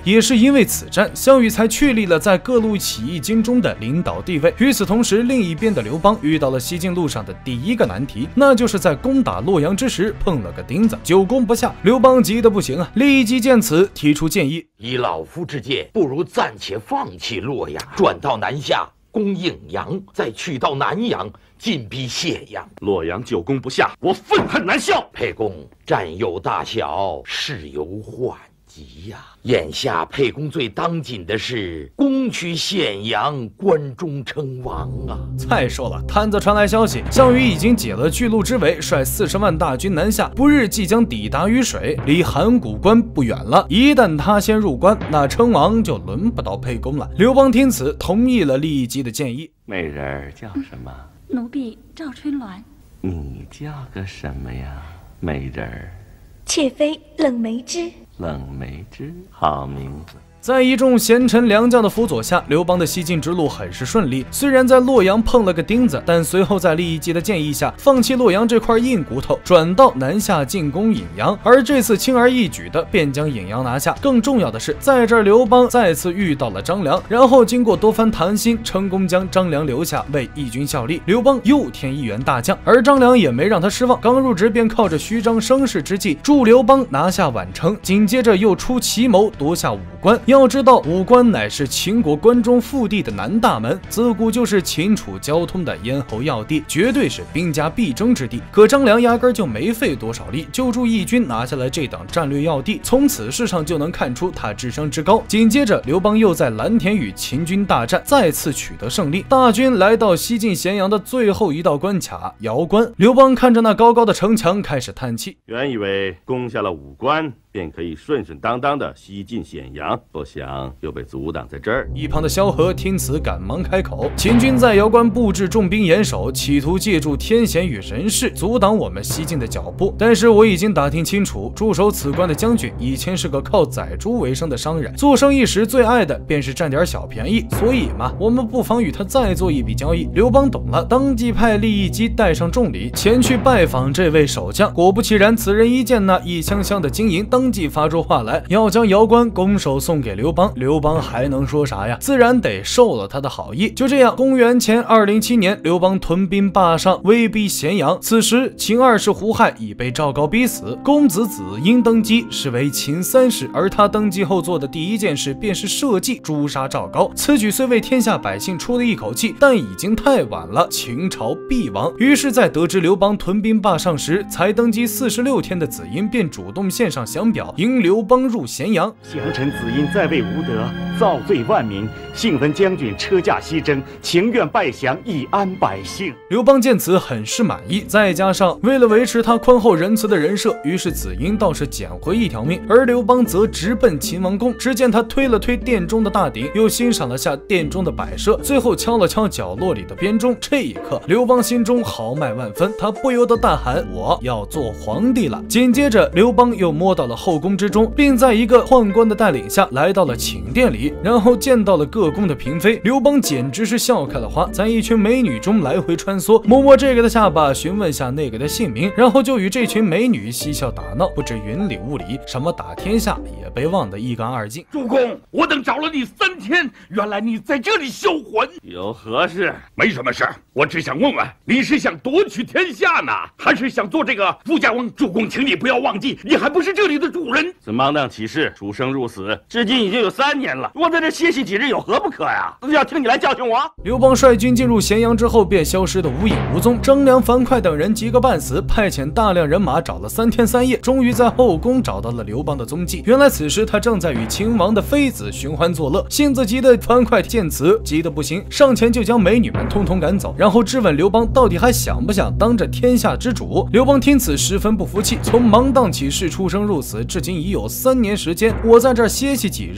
Speaker 1: 也是因为此战，项羽才确立了在各路起义军中的领导地位。与此同时，另一边的刘邦遇到了西进路上的第一个难题，那就是在攻打洛阳之时碰了个钉子，久攻不下。刘邦急得不行啊！利益基见此提出建议：
Speaker 11: 以老夫之见，不如暂且放弃洛阳，转到南下攻颍阳，再去到南阳进逼咸阳。
Speaker 2: 洛阳久攻不下，我愤恨难消。
Speaker 11: 沛公战有大小，事有缓急呀。眼下沛公最当紧的是攻取咸阳，关中称王啊！
Speaker 1: 再说了，探子传来消息，项羽已经解了巨鹿之围，率40万大军南下，不日即将抵达于水，离函谷关不远了。一旦他先入关，那称王就轮不到沛公了。刘邦听此，同意了利益基的建议。
Speaker 2: 美人儿叫什么？
Speaker 12: 奴婢赵春鸾。
Speaker 2: 你叫个什么呀，美人儿？
Speaker 12: 妾妃冷梅枝。
Speaker 2: 冷梅枝，好名字。
Speaker 1: 在一众贤臣良将的辅佐下，刘邦的西进之路很是顺利。虽然在洛阳碰了个钉子，但随后在利益基的建议下，放弃洛阳这块硬骨头，转到南下进攻颍阳。而这次轻而易举的便将颍阳拿下。更重要的是，在这儿刘邦再次遇到了张良，然后经过多番谈心，成功将张良留下为义军效力。刘邦又添一员大将，而张良也没让他失望，刚入职便靠着虚张声势之计助刘邦拿下宛城，紧接着又出奇谋夺下武关。要知道，武关乃是秦国关中腹地的南大门，自古就是秦楚交通的咽喉要地，绝对是兵家必争之地。可张良压根就没费多少力，就助义军拿下了这等战略要地。从此事上就能看出他智商之高。紧接着，刘邦又在蓝田与秦军大战，再次取得胜利。大军来到西进咸阳的最后一道关卡瑶关，刘邦看着那高高的城墙，开始叹气。
Speaker 2: 原以为攻下了武关，便可以顺顺当当的西进咸阳，不想又被阻挡在这儿。
Speaker 1: 一旁的萧何听此赶忙开口：秦军在瑶关布置重兵严守，企图借助天险与人势阻挡我们西进的脚步。但是我已经打听清楚，驻守此关的将军以前是个靠宰猪为生的商人，做生意时最爱的便是占点小便宜，所以嘛，我们不妨与他再做一笔交易。刘邦懂了，当即派利益基带上重礼前去拜访这位守将。果不其然，此人一见那一箱箱的金银，当即发出话来，要将瑶关拱手送给刘邦。刘邦还能说啥呀？自然得受了他的好意。就这样，公元前207年，刘邦屯兵霸上，威逼咸阳。此时，秦二世胡亥已被赵高逼死，公子子婴登基，是为秦3世。而他登基后做的第一件事，便是设计诛杀赵高。此举虽为天下百姓出了一口气，但已经太晚了，秦朝必亡。于是，在得知刘邦屯兵霸上时，才登基46天的子婴便主动献上降表，迎刘邦入咸阳。
Speaker 13: 降臣子婴在位无德，造罪万民，幸闻将军车驾西征，情愿拜降以安百姓。
Speaker 1: 刘邦见此很是满意，再加上为了维持他宽厚仁慈的人设，于是子婴倒是捡回一条命，而刘邦则直奔秦王宫。只见他推了推殿中的大鼎，又欣赏了下殿中的摆设，最后敲了敲角落里的编钟。这一刻，刘邦心中豪迈万分，他不由得大喊：我要做皇帝了！紧接着，刘邦又摸到了后宫之中，并在一个宦官的带领下来到了寝殿里，然后见到了各宫的嫔妃。刘邦简直是笑开了花，在一群美女中来回穿梭，摸摸这个的下巴，询问下那个的姓名，然后就与这群美女嬉笑打闹，不知云里雾里，什么打天下也被忘得一干二净。
Speaker 7: 主公，我等找了你3天，原来你在这里销魂，
Speaker 2: 有何事？
Speaker 7: 没什么事，我只想问问，你是想夺取天下呢，还是想做这个富家翁？主公，请你不要忘记，你还不是这里的主人。
Speaker 2: 此邙荡起事，出生入死，至今已经有3年了，我在这歇息几日有何不可呀？要听你来教训我？
Speaker 1: 刘邦率军进入咸阳之后，便消失得无影无踪。张良、樊哙等人急个半死，派遣大量人马找了3天3夜，终于在后宫找到了刘邦的踪迹。原来此时他正在与秦王的妃子寻欢作乐，性子急的樊哙见此急得不行，上前就将美女们通通赶走，然后质问刘邦到底还想不想当着天下之主。刘邦听此十分不服气，从邙荡起事出生入死，至今已有3年时间，我在这儿歇息几日又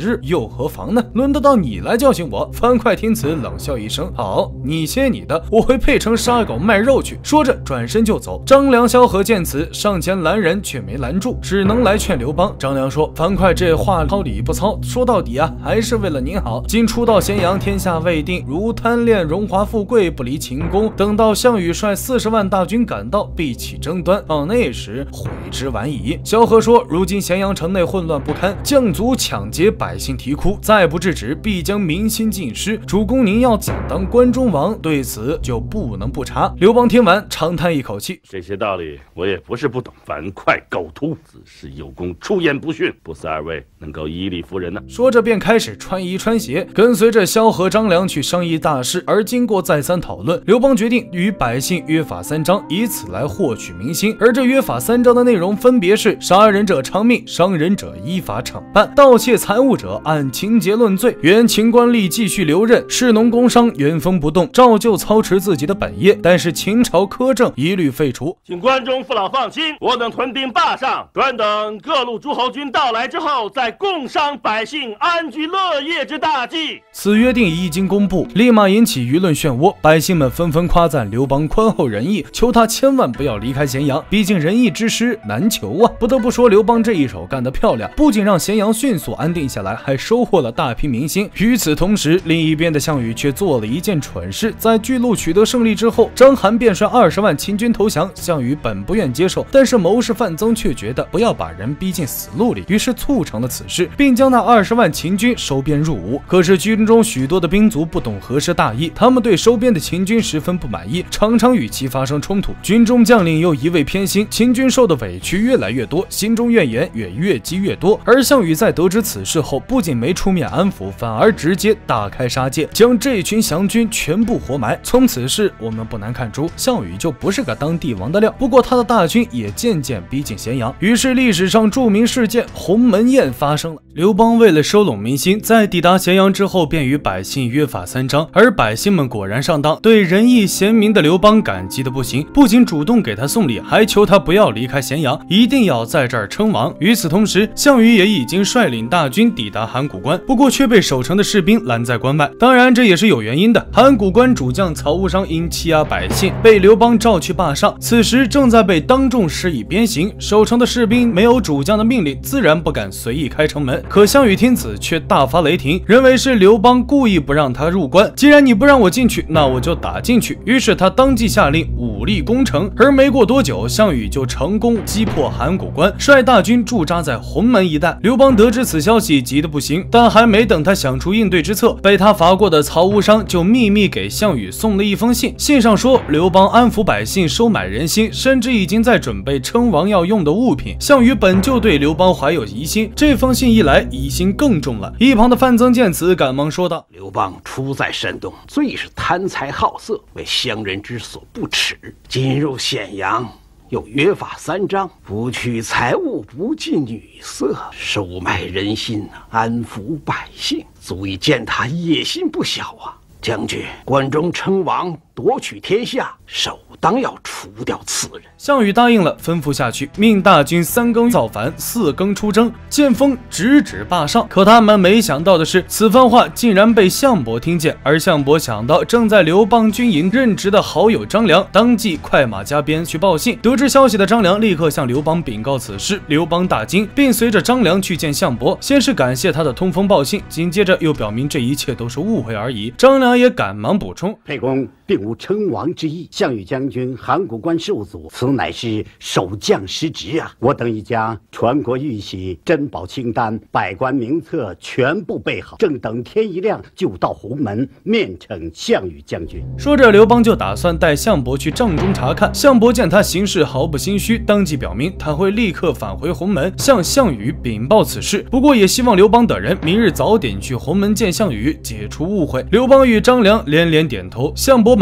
Speaker 1: 何妨呢？轮得到你来教训我？樊哙听此冷笑一声：“好，你歇你的，我回沛城杀狗卖肉去。”说着转身就走。张良、萧何见此，上前拦人，却没拦住，只能来劝刘邦。张良说：“樊哙这话糙理不糙，说到底啊，还是为了您好。今初到咸阳，天下未定，如贪恋荣华富贵，不离秦公。等到项羽率40万大军赶到，必起争端，到那时悔之晚矣。”萧何说：“如今咸阳城内混乱不堪，将卒抢劫，百姓啼哭，再不制止，必将民心尽失。主公您要怎当关中王，对此就不能不查。”刘邦听完长叹一口气：“
Speaker 2: 这些道理我也不是不懂，樊哙狗徒，自是有功出言不逊，不似二位能够以理服人呢。”
Speaker 1: 说着便开始穿衣穿鞋，跟随着萧何、张良去商议大事。而经过再三讨论，刘邦决定与百姓约法3章，以此来获取民心。而这约法3章的内容分别是：杀人者偿命，伤人者依法惩办，盗窃财物者按情节论罪，原秦官吏继续留任，士农工商原封不动，照旧操持自己的本业，但是秦朝苛政一律废除。
Speaker 2: 请关中父老放心，我等屯兵霸上，专等各路诸侯军到来之后，再共商百姓安居乐业之大计。
Speaker 1: 此约定一经公布，立马引起舆论漩涡，百姓们纷纷夸赞刘邦宽厚仁义，求他千万不要离开咸阳，毕竟仁义之师难求啊！不得不说，刘邦这一手干得漂亮，不仅让咸阳迅速安定下来，还收获了大批民心。与此同时，另一边的项羽却做了一件蠢事，在巨鹿取得胜利之后，章邯便率20万秦军投降。项羽本不愿接受，但是谋士范增却觉得不要把人逼进死路里，于是促成了此事，并将那20万秦军收编入伍。可是军中许多的兵卒不懂何时大义，他们对收编的秦军十分不满意，常常与其发生冲突。军中将领又一味偏心，秦军受的委屈越来越多，心中怨言也越积越多。而项羽在得知此事后，不仅没出面安抚，反而直接大开杀戒，将这群降军全部活埋。从此事我们不难看出，项羽就不是个当帝王的料。不过他的大军也渐渐逼近咸阳，于是历史上著名事件鸿门宴发生了。刘邦为了收拢民心，在抵达咸阳之后，便与百姓约法3章，而百姓们果然上当，对仁义贤明的刘邦感激的不行，不仅主动给他送礼，还求他不要离开咸阳，一定要在这儿称王。与此同时，项羽也已经率领大军抵达函谷关，不过却被守城的士兵拦在关外。当然这也是有原因的，函谷关主将曹无伤因欺压百姓，被刘邦召去霸上，此时正在被当众施以鞭刑。守城的士兵没有主将的命令，自然不敢随意开城门。可项羽听此却大发雷霆，认为是刘邦故意不让他入关，既然你不让我进去，那我就打进去。于是他当即下令武力攻城，而没过多久，项羽就成功击破函谷关，率大军驻扎在鸿门一带。刘邦得知此消息，急得不行，但还没等他想出应对之策，被他罚过的曹无伤就秘密给项羽送了一封信，信上说刘邦安抚百姓，收买人心，甚至已经在准备称王要用的物品。项羽本就对刘邦怀有疑心，这封信一来，疑心更重了。一旁的范增见此，赶忙说道：“
Speaker 8: 刘邦初在山东，最是贪财好色，为乡人之所不齿。今入咸阳，又约法3章，不取财物，不近女色，收买人心，安抚百姓，足以见他野心不小啊！将军，关中称王，夺取天下，首当要除掉此人。”
Speaker 1: 项羽答应了，吩咐下去，命大军3更造反，4更出征，见风直指霸上。可他们没想到的是，此番话竟然被项伯听见，而项伯想到正在刘邦军营任职的好友张良，当即快马加鞭去报信。得知消息的张良立刻向刘邦禀告此事，刘邦大惊，并随着张良去见项伯，先是感谢他的通风报信，紧接着又表明这一切都是误会而已。张良也赶忙补充：“
Speaker 14: 沛公并无称王之意，项羽将军函谷关受阻，此乃是守将失职啊！我等已将传国玉玺、珍宝清单、百官名册全部备好，正等天一亮就到鸿门面呈项羽将军。”
Speaker 1: 说着，刘邦就打算带项伯去帐中查看。项伯见他行事毫不心虚，当即表明他会立刻返回鸿门，向项羽禀报此事。不过也希望刘邦等人明日早点去鸿门见项羽，解除误会。刘邦与张良连连点头，项伯满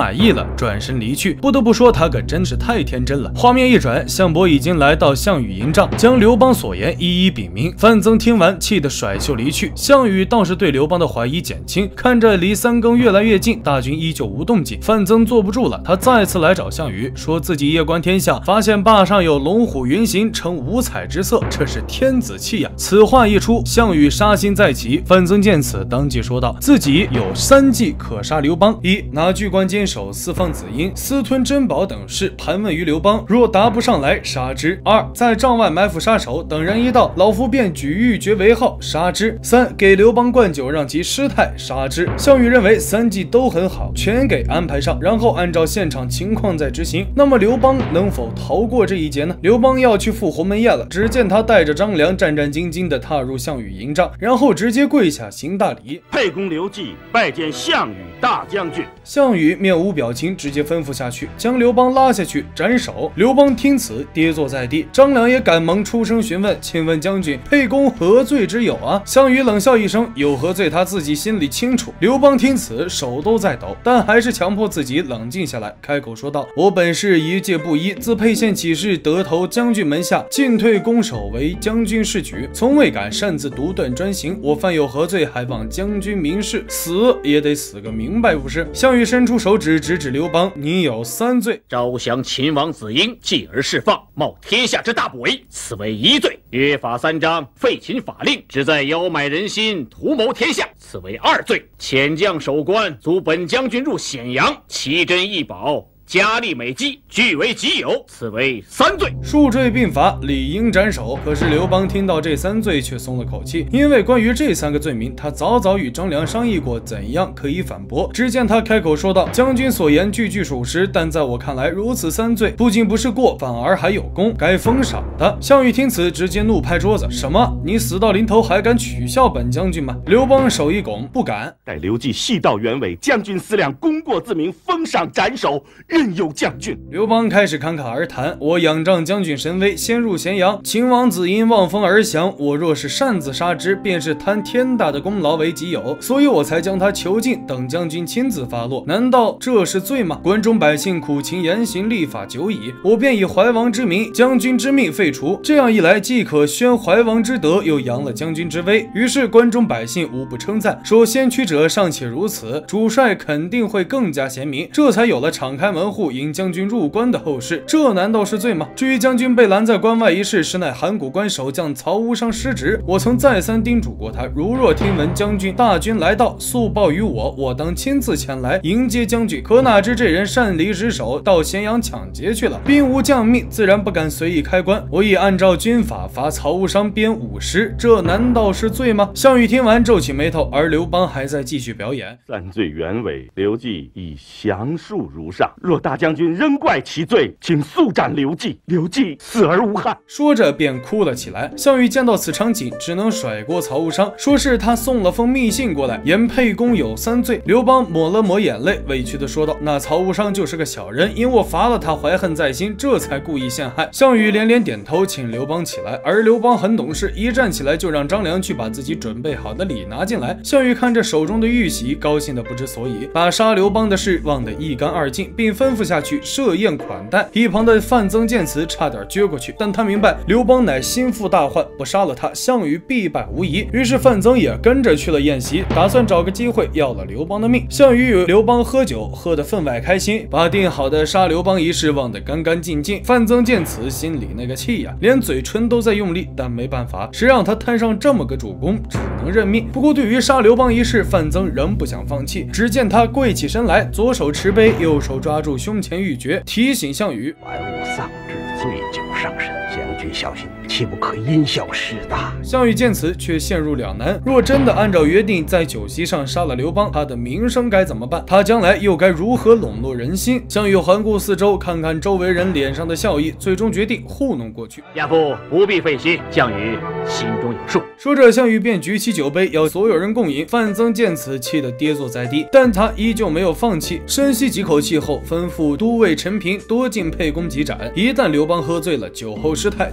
Speaker 1: 满意了，转身离去。不得不说，他可真是太天真了。画面一转，项伯已经来到项羽营帐，将刘邦所言一一禀明。范增听完，气得甩袖离去。项羽倒是对刘邦的怀疑减轻，看着离三更越来越近，大军依旧无动静，范增坐不住了，他再次来找项羽，说自己夜观天下，发现坝上有龙虎云行，呈五彩之色，这是天子气呀！此话一出，项羽杀心再起。范增见此，当即说道：自己有3计可杀刘邦：一，拿据关坚守，私放子婴，私吞珍宝等事，盘问于刘邦，若答不上来，杀之；二，在帐外埋伏杀手，等人一到，老夫便举玉珏为号，杀之；三，给刘邦灌酒，让其失态，杀之。项羽认为3计都很好，全给安排上，然后按照现场情况再执行。那么刘邦能否逃过这一劫呢？刘邦要去赴鸿门宴了，只见他带着张良战战兢兢地踏入项羽营帐，然后直接跪下行大礼。
Speaker 2: 沛公刘季拜见项羽大将军。
Speaker 1: 项羽面无表情，直接吩咐下去，将刘邦拉下去斩首。刘邦听此跌坐在地，张良也赶忙出声询问：请问将军，沛公何罪之有啊？项羽冷笑一声：有何罪他自己心里清楚。刘邦听此手都在抖，但还是强迫自己冷静下来，开口说道：我本是一介布衣，自沛县起事，得投将军门下，进退攻守为将军事举，从未敢擅自独断专行。我犯有何罪，还望将军明示，死也得死个明白不是？项羽伸出手指，直指刘邦：你有3罪：
Speaker 6: 招降秦王子婴，继而释放，冒天下之大不韪，此为1罪；约法3章，废秦法令，旨在邀买人心，图谋天下，此为2罪；遣将守关，阻本将军入咸阳，奇珍异宝，佳丽美姬据为己有，此为3罪。
Speaker 1: 数罪并罚，理应斩首。可是刘邦听到这3罪却松了口气，因为关于这3个罪名，他早早与张良商议过怎样可以反驳。只见他开口说道：将军所言句句属实，但在我看来，如此3罪不仅不是过，反而还有功，该封赏的。项羽听此直接怒拍桌子：什么？你死到临头还敢取笑本将军吗？刘邦手一拱：不敢。
Speaker 2: 待刘季细道原委，将军思量，功过自明，封赏斩首，任由将军。
Speaker 1: 刘邦开始侃侃而谈：我仰仗将军神威，先入咸阳，秦王子婴望风而降，我若是擅自杀之，便是贪天大的功劳为己有，所以我才将他囚禁，等将军亲自发落。难道这是罪吗？关中百姓苦情严刑立法久矣，我便以怀王之名，将军之命废除。这样一来，既可宣怀王之德，又扬了将军之威。于是关中百姓无不称赞，说先驱者尚且如此，主帅肯定会更加贤明。这才有了敞开门户迎将军入关的后事。这难道是罪吗？至于将军被拦在关外一事，实乃函谷关守将曹无伤失职。我曾再三叮嘱过他，如若听闻将军大军来到，速报于我，我当亲自前来迎接将军。可哪知这人擅离职守，到咸阳抢劫去了，兵无将命，自然不敢随意开关。我已按照军法罚曹无伤鞭50，这难道是罪吗？项羽听完皱起眉头，而刘邦还在继续表演。
Speaker 2: 3罪原委，刘季已详述如上。若大将军仍怪其罪，请速斩刘季，刘季死而无憾。
Speaker 1: 说着便哭了起来。项羽见到此场景，只能甩锅曹无伤，说是他送了封密信过来，言沛公有3罪。刘邦抹了抹眼泪，委屈地说道：那曹无伤就是个小人，因我罚了他，怀恨在心，这才故意陷害。项羽连连点头，请刘邦起来。而刘邦很懂事，一站起来就让张良去把自己准备好的礼拿进来。项羽看着手中的玉玺，高兴得不知所以，把杀刘邦的事忘得一干二净，并吩咐下去设宴款待。一旁的范增见此，差点撅过去，但他明白刘邦乃心腹大患，不杀了他，项羽必败无疑。于是范增也跟着去了宴席，打算找个机会要了刘邦的命。项羽与刘邦喝酒，喝得分外开心，把定好的杀刘邦一事忘得干干净净。范增见此，心里那个气呀，连嘴唇都在用力，但没办法，谁让他摊上这么个主公，只能认命。不过对于杀刘邦一事，范增仍不想放弃。只见他跪起身来，左手持杯，右手抓住胸前玉珏，提醒项羽：
Speaker 8: 玩物丧志，醉酒伤身，将军小心，切不可因小失大。
Speaker 1: 项羽见此却陷入两难，若真的按照约定在酒席上杀了刘邦，他的名声该怎么办？他将来又该如何笼络人心？项羽环顾四周，看看周围人脸上的笑意，最终决定糊弄过去。
Speaker 6: 亚父不必费心，项羽心中有数。
Speaker 1: 说着，项羽便举起酒杯，要所有人共饮。范增见此，气得跌坐在地，但他依旧没有放弃。深吸几口气后，吩咐都尉陈平多进沛公几盏。一旦刘邦喝醉了，酒后失态，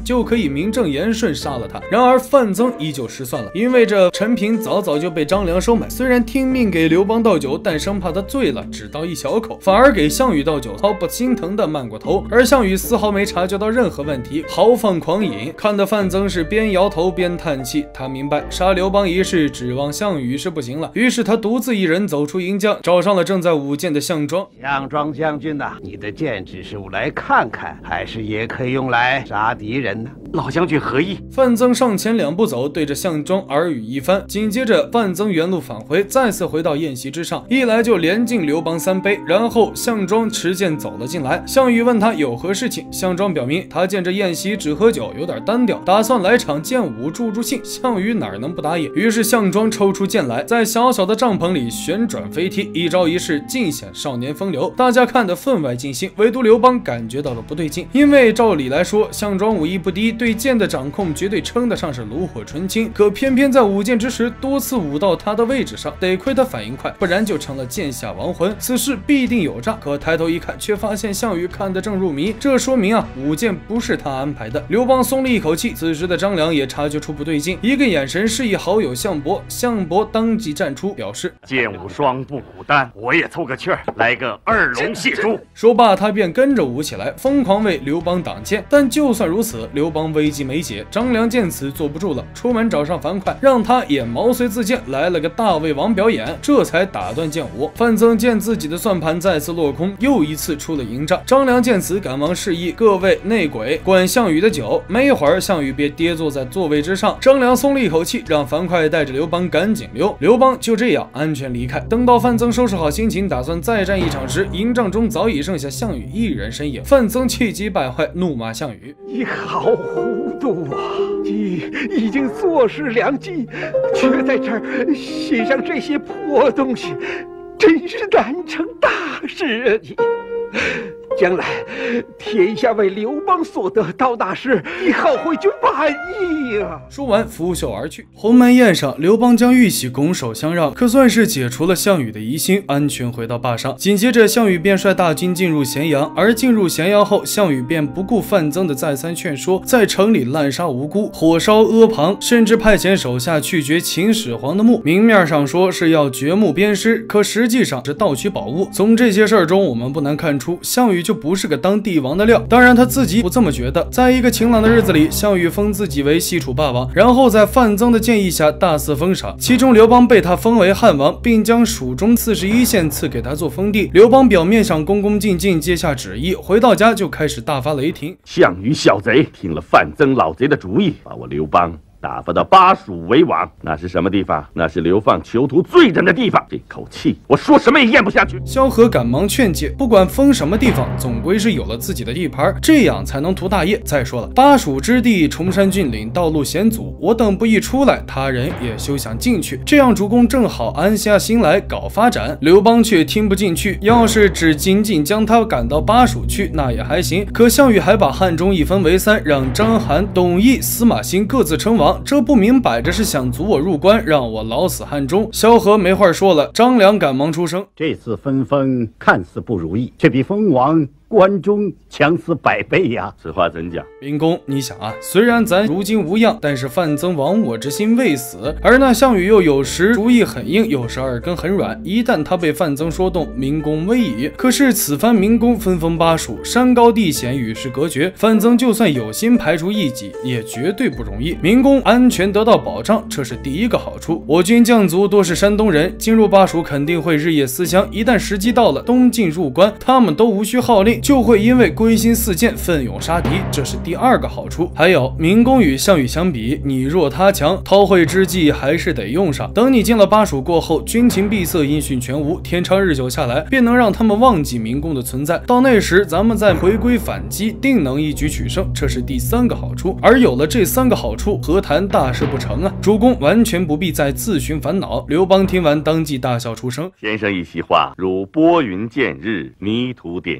Speaker 1: 就可以名正言顺杀了他。然而范增依旧失算了，因为这陈平早早就被张良收买，虽然听命给刘邦倒酒，但生怕他醉了只倒一小口，反而给项羽倒酒，毫不心疼的慢过头。而项羽丝毫没察觉到任何问题，豪放狂饮，看得范增是边摇头边叹气。他明白杀刘邦一事指望项羽是不行了，于是他独自一人走出营帐，找上了正在舞剑的项庄。
Speaker 8: 项庄将军呐，你的剑只是用来看看，还是也可以用来杀敌人呢？
Speaker 13: 老将军何意？
Speaker 1: 范增上前2步走，对着项庄耳语一番，紧接着范增原路返回，再次回到宴席之上，一来就连敬刘邦3杯，然后项庄持剑走了进来。项羽问他有何事情，项庄表明他见这宴席只喝酒有点单调，打算来场剑舞助助兴。项羽哪能不答应？于是项庄抽出剑来，在小小的帐篷里旋转飞踢，一招一式尽显少年风流，大家看得分外尽兴，唯独刘邦感觉到了不对劲，因为照理来说项庄武艺不低，对剑的掌控绝对称得上是炉火纯青，可偏偏在舞剑之时多次舞到他的位置上，得亏他反应快，不然就成了剑下亡魂，此事必定有诈。可抬头一看，却发现项羽看得正入迷，这说明舞剑不是他安排的。刘邦松了一口气，此时的张良也察觉出不对劲，一个眼神示意好友项伯，项伯当即站出表示
Speaker 13: 剑舞双不虎丹，我也凑个趣儿，来个2龙戏珠。
Speaker 1: 说罢他便跟着舞起来，疯狂为刘邦挡剑。但就算如此，刘邦危机没解，张良见此坐不住了，出门找上樊哙，让他也毛遂自荐，来了个大胃王表演，这才打断剑舞。范增见自己的算盘再次落空，又一次出了营帐。张良见此赶忙示意各位内鬼灌项羽的酒，没一会儿项羽便跌坐在座位之上。张良松了一口气，让樊哙带着刘邦赶紧溜。刘邦就这样安全离开。等到范增收拾好心情，打算再战一场时，营帐中早已剩下项羽一人身影。范增气急败坏，怒骂项羽：
Speaker 8: 你好糊涂啊！你已经坐视良机，却在这儿写上这些破东西，真是难成大事啊！你将来天下为刘邦所得，到那时你后悔就晚矣啊！
Speaker 1: 说完拂袖而去。鸿门宴上，刘邦将玉玺拱手相让，可算是解除了项羽的疑心，安全回到坝上。紧接着项羽便率大军进入咸阳，而进入咸阳后，项羽便不顾范增的再三劝说，在城里滥杀无辜，火烧阿房，甚至派遣手下去掘秦始皇的墓。明面上说是要掘墓鞭尸，可实际上是盗取宝物。从这些事儿中，我们不难看出项羽就不是个当帝王的料。当然他自己不这么觉得。在一个晴朗的日子里，项羽封自己为西楚霸王，然后在范增的建议下大肆封赏，其中刘邦被他封为汉王，并将蜀中41县赐给他做封地。刘邦表面上恭恭敬敬接下旨意，回到家就开始大发雷霆。
Speaker 2: 项羽小贼听了范增老贼的主意，把我刘邦打发到巴蜀为王，那是什么地方？那是流放囚徒罪人的地方。这口气，我说什么也咽不下去。
Speaker 1: 萧何赶忙劝诫，不管封什么地方，总归是有了自己的地盘，这样才能图大业。再说了，巴蜀之地，崇山峻岭，道路险阻，我等不一出来，他人也休想进去。这样主公正好安下心来搞发展。刘邦却听不进去，要是只仅仅将他赶到巴蜀去，那也还行。可项羽还把汉中一分为3，让章邯、董翳、司马欣各自称王。这不明摆着是想阻我入关，让我老死汉中。萧何没话说了，张良赶忙出声：
Speaker 14: 这次分封看似不如意，却比封王关中强死100倍呀！
Speaker 2: 此话怎讲？
Speaker 1: 明公，你想啊，虽然咱如今无恙，但是范增亡我之心未死，而那项羽又有时主意很硬，有时耳根很软。一旦他被范增说动，明公危矣。可是此番明公分封巴蜀，山高地险，与世隔绝，范增就算有心排除异己，也绝对不容易。明公安全得到保障，这是第一个好处。我军将卒多是山东人，进入巴蜀肯定会日夜思乡，一旦时机到了，东进入关，他们都无需号令，就会因为归心似箭，奋勇杀敌，这是第二个好处。还有，明公与项羽相比，你弱他强，韬晦之计还是得用上。等你进了巴蜀过后，军情闭塞，音讯全无，天长日久下来，便能让他们忘记明公的存在。到那时，咱们再回归反击，定能一举取胜，这是第3个好处。而有了这3个好处，何谈大事不成啊？主公完全不必再自寻烦恼。刘邦听完，当即大笑出声：
Speaker 2: 先生一席话，如拨云见日，迷途点睛。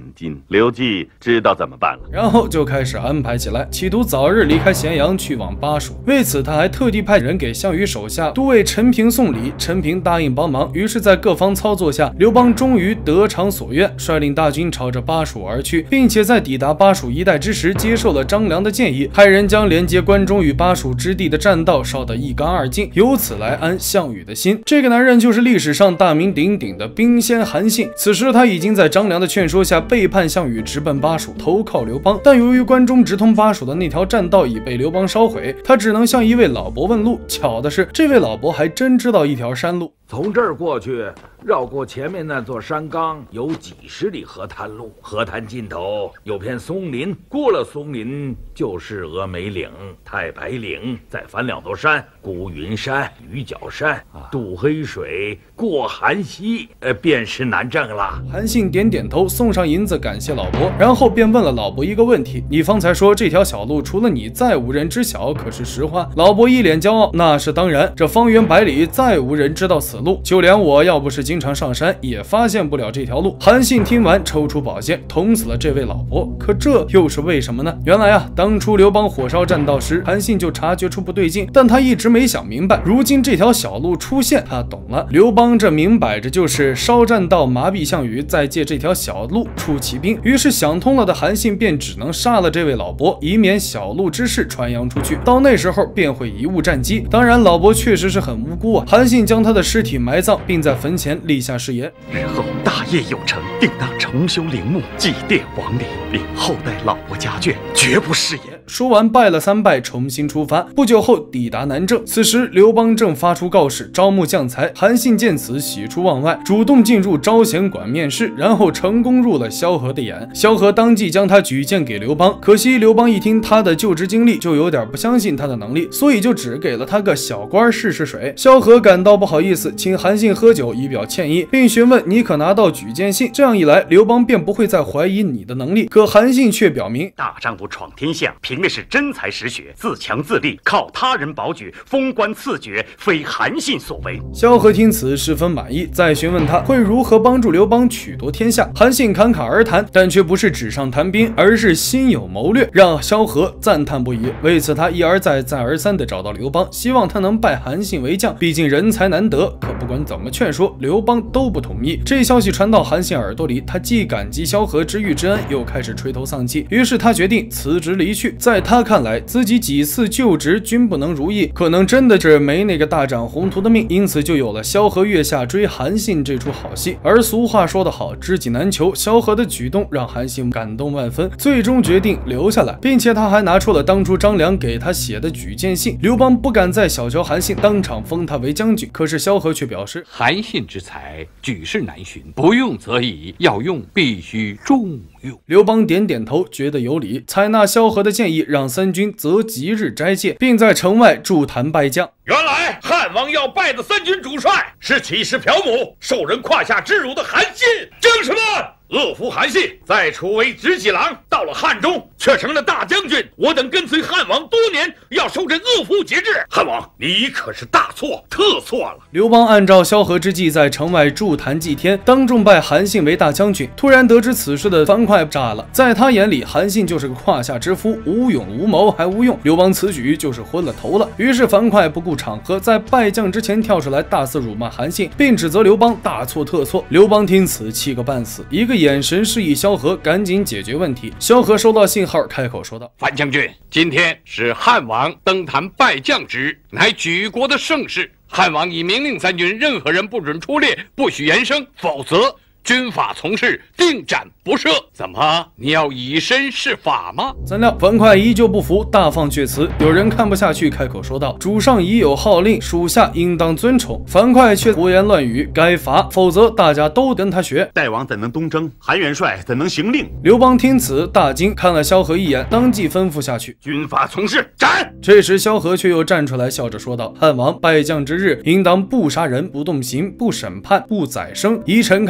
Speaker 2: 刘季知道怎么办了，
Speaker 1: 然后就开始安排起来，企图早日离开咸阳，去往巴蜀。为此，他还特地派人给项羽手下都尉陈平送礼，陈平答应帮忙。于是，在各方操作下，刘邦终于得偿所愿，率领大军朝着巴蜀而去，并且在抵达巴蜀一带之时，接受了张良的建议，派人将连接关中与巴蜀之地的栈道烧得一干二净，由此来安项羽的心。这个男人就是历史上大名鼎鼎的兵仙韩信。此时他已经在张良的劝说下背叛项羽，直奔巴蜀投靠刘邦。但由于关中直通巴蜀的那条栈道已被刘邦烧毁，他只能向一位老伯问路。巧的是，这位老伯还真知道一条山路。
Speaker 15: 从这儿过去，绕过前面那座山岗，有几十里河滩路。河滩尽头有片松林，过了松林就是峨眉岭、太白岭，再翻2座山：孤云山、鱼角山，渡黑水，过韩溪，便是南郑了。
Speaker 1: 韩信点点头，送上银子感谢老伯，然后便问了老伯一个问题：你方才说这条小路除了你再无人知晓，可是实话？老伯一脸骄傲：那是当然，这方圆百里再无人知道此路，就连我要不是经常上山，也发现不了这条路。韩信听完，抽出宝剑捅死了这位老伯。可这又是为什么呢？原来啊，当初刘邦火烧栈道时，韩信就察觉出不对劲，但他一直没想明白。如今这条小路出现，他懂了。刘邦这明摆着就是烧栈道麻痹项羽，再借这条小路出奇兵。于是想通了的韩信便只能杀了这位老伯，以免小路之事传扬出去，到那时候便会贻误战机。当然，老伯确实是很无辜啊。韩信将他的尸体埋葬，并在坟前立下誓言：
Speaker 13: 日后大业有成，定当重修陵墓，祭奠亡灵，令后代老伯家眷，绝不食言。
Speaker 1: 说完拜了3拜，重新出发。不久后抵达南郑，此时刘邦正发出告示招募将才。韩信见此喜出望外，主动进入招贤馆面试，然后成功入了萧何的眼。萧何当即将他举荐给刘邦，可惜刘邦一听他的就职经历，就有点不相信他的能力，所以就只给了他个小官试试水。萧何感到不好意思，请韩信喝酒以表歉意，并询问你可拿到举荐信。这样一来，刘邦便不会再怀疑你的能力。可韩信却表明，
Speaker 13: 大丈夫闯天下，凭的是真才实学，自强自立，靠他人保举，封官赐爵，非韩信所为。
Speaker 1: 萧何听此十分满意，再询问他会如何帮助刘邦取夺天下。韩信侃侃而谈，但却不是纸上谈兵，而是心有谋略，让萧何赞叹不已。为此，他一而再再而三地找到刘邦，希望他能拜韩信为将，毕竟人才难得。可不管怎么劝说，刘邦都不同意。这消息传到韩信耳朵里，他既感激萧何知遇之恩，又开始垂头丧气。于是他决定辞职离去。在他看来，自己几次就职均不能如意，可能真的是没那个大展宏图的命，因此就有了萧何月下追韩信这出好戏。而俗话说得好，知己难求，萧何的举动让韩信感动万分，最终决定留下来，并且他还拿出了当初张良给他写的举荐信。刘邦不敢再小瞧韩信，当场封他为将军。可是萧何却表示，
Speaker 3: 韩信之才，举世难寻，不用则已，要用必须重用。
Speaker 1: 刘邦点点头，觉得有理，采纳萧何的建议，让3军择吉日斋戒，并在城外筑坛拜将。
Speaker 7: 原来汉王要拜的3军主帅是起事朴母，受人胯下之辱的韩信。将士们，恶夫韩信在楚为执戟郎，到了汉中却成了大将军。我等跟随汉王多年，要收这恶夫节制。汉王，你可是大错特错了。
Speaker 1: 刘邦按照萧何之计，在城外筑坛祭天，当众拜韩信为大将军。突然得知此事的樊哙炸了，在他眼里，韩信就是个胯下之夫，无勇无谋还无用。刘邦此举就是昏了头了。于是樊哙不顾场合，在拜将之前跳出来大肆辱骂韩信，并指责刘邦大错特错。刘邦听此气个半死，一个眼神示意萧何赶紧解决问题。萧何收到信号，开口说道：
Speaker 3: 樊将军，今天是汉王登坛拜将之日，乃举国的盛事。汉王已明令3军，任何人不准出列，不许言声，否则军法从事，定斩不赦。怎么，你要以身试法吗？
Speaker 1: 怎料樊哙依旧不服，大放厥词。有人看不下去，开口说道：主上已有号令，属下应当遵从。樊哙却胡言乱语，该罚，否则大家都跟他学。
Speaker 13: 大王怎能东征？韩元帅怎能行令？
Speaker 1: 刘邦听此大惊，看了萧何一眼，当即吩咐下去：
Speaker 7: 军法从事，斩！
Speaker 1: 这时萧何却又站出来，笑着说道：汉王拜将之日，应当不杀人，不动刑，不审判，不宰生。依臣看，樊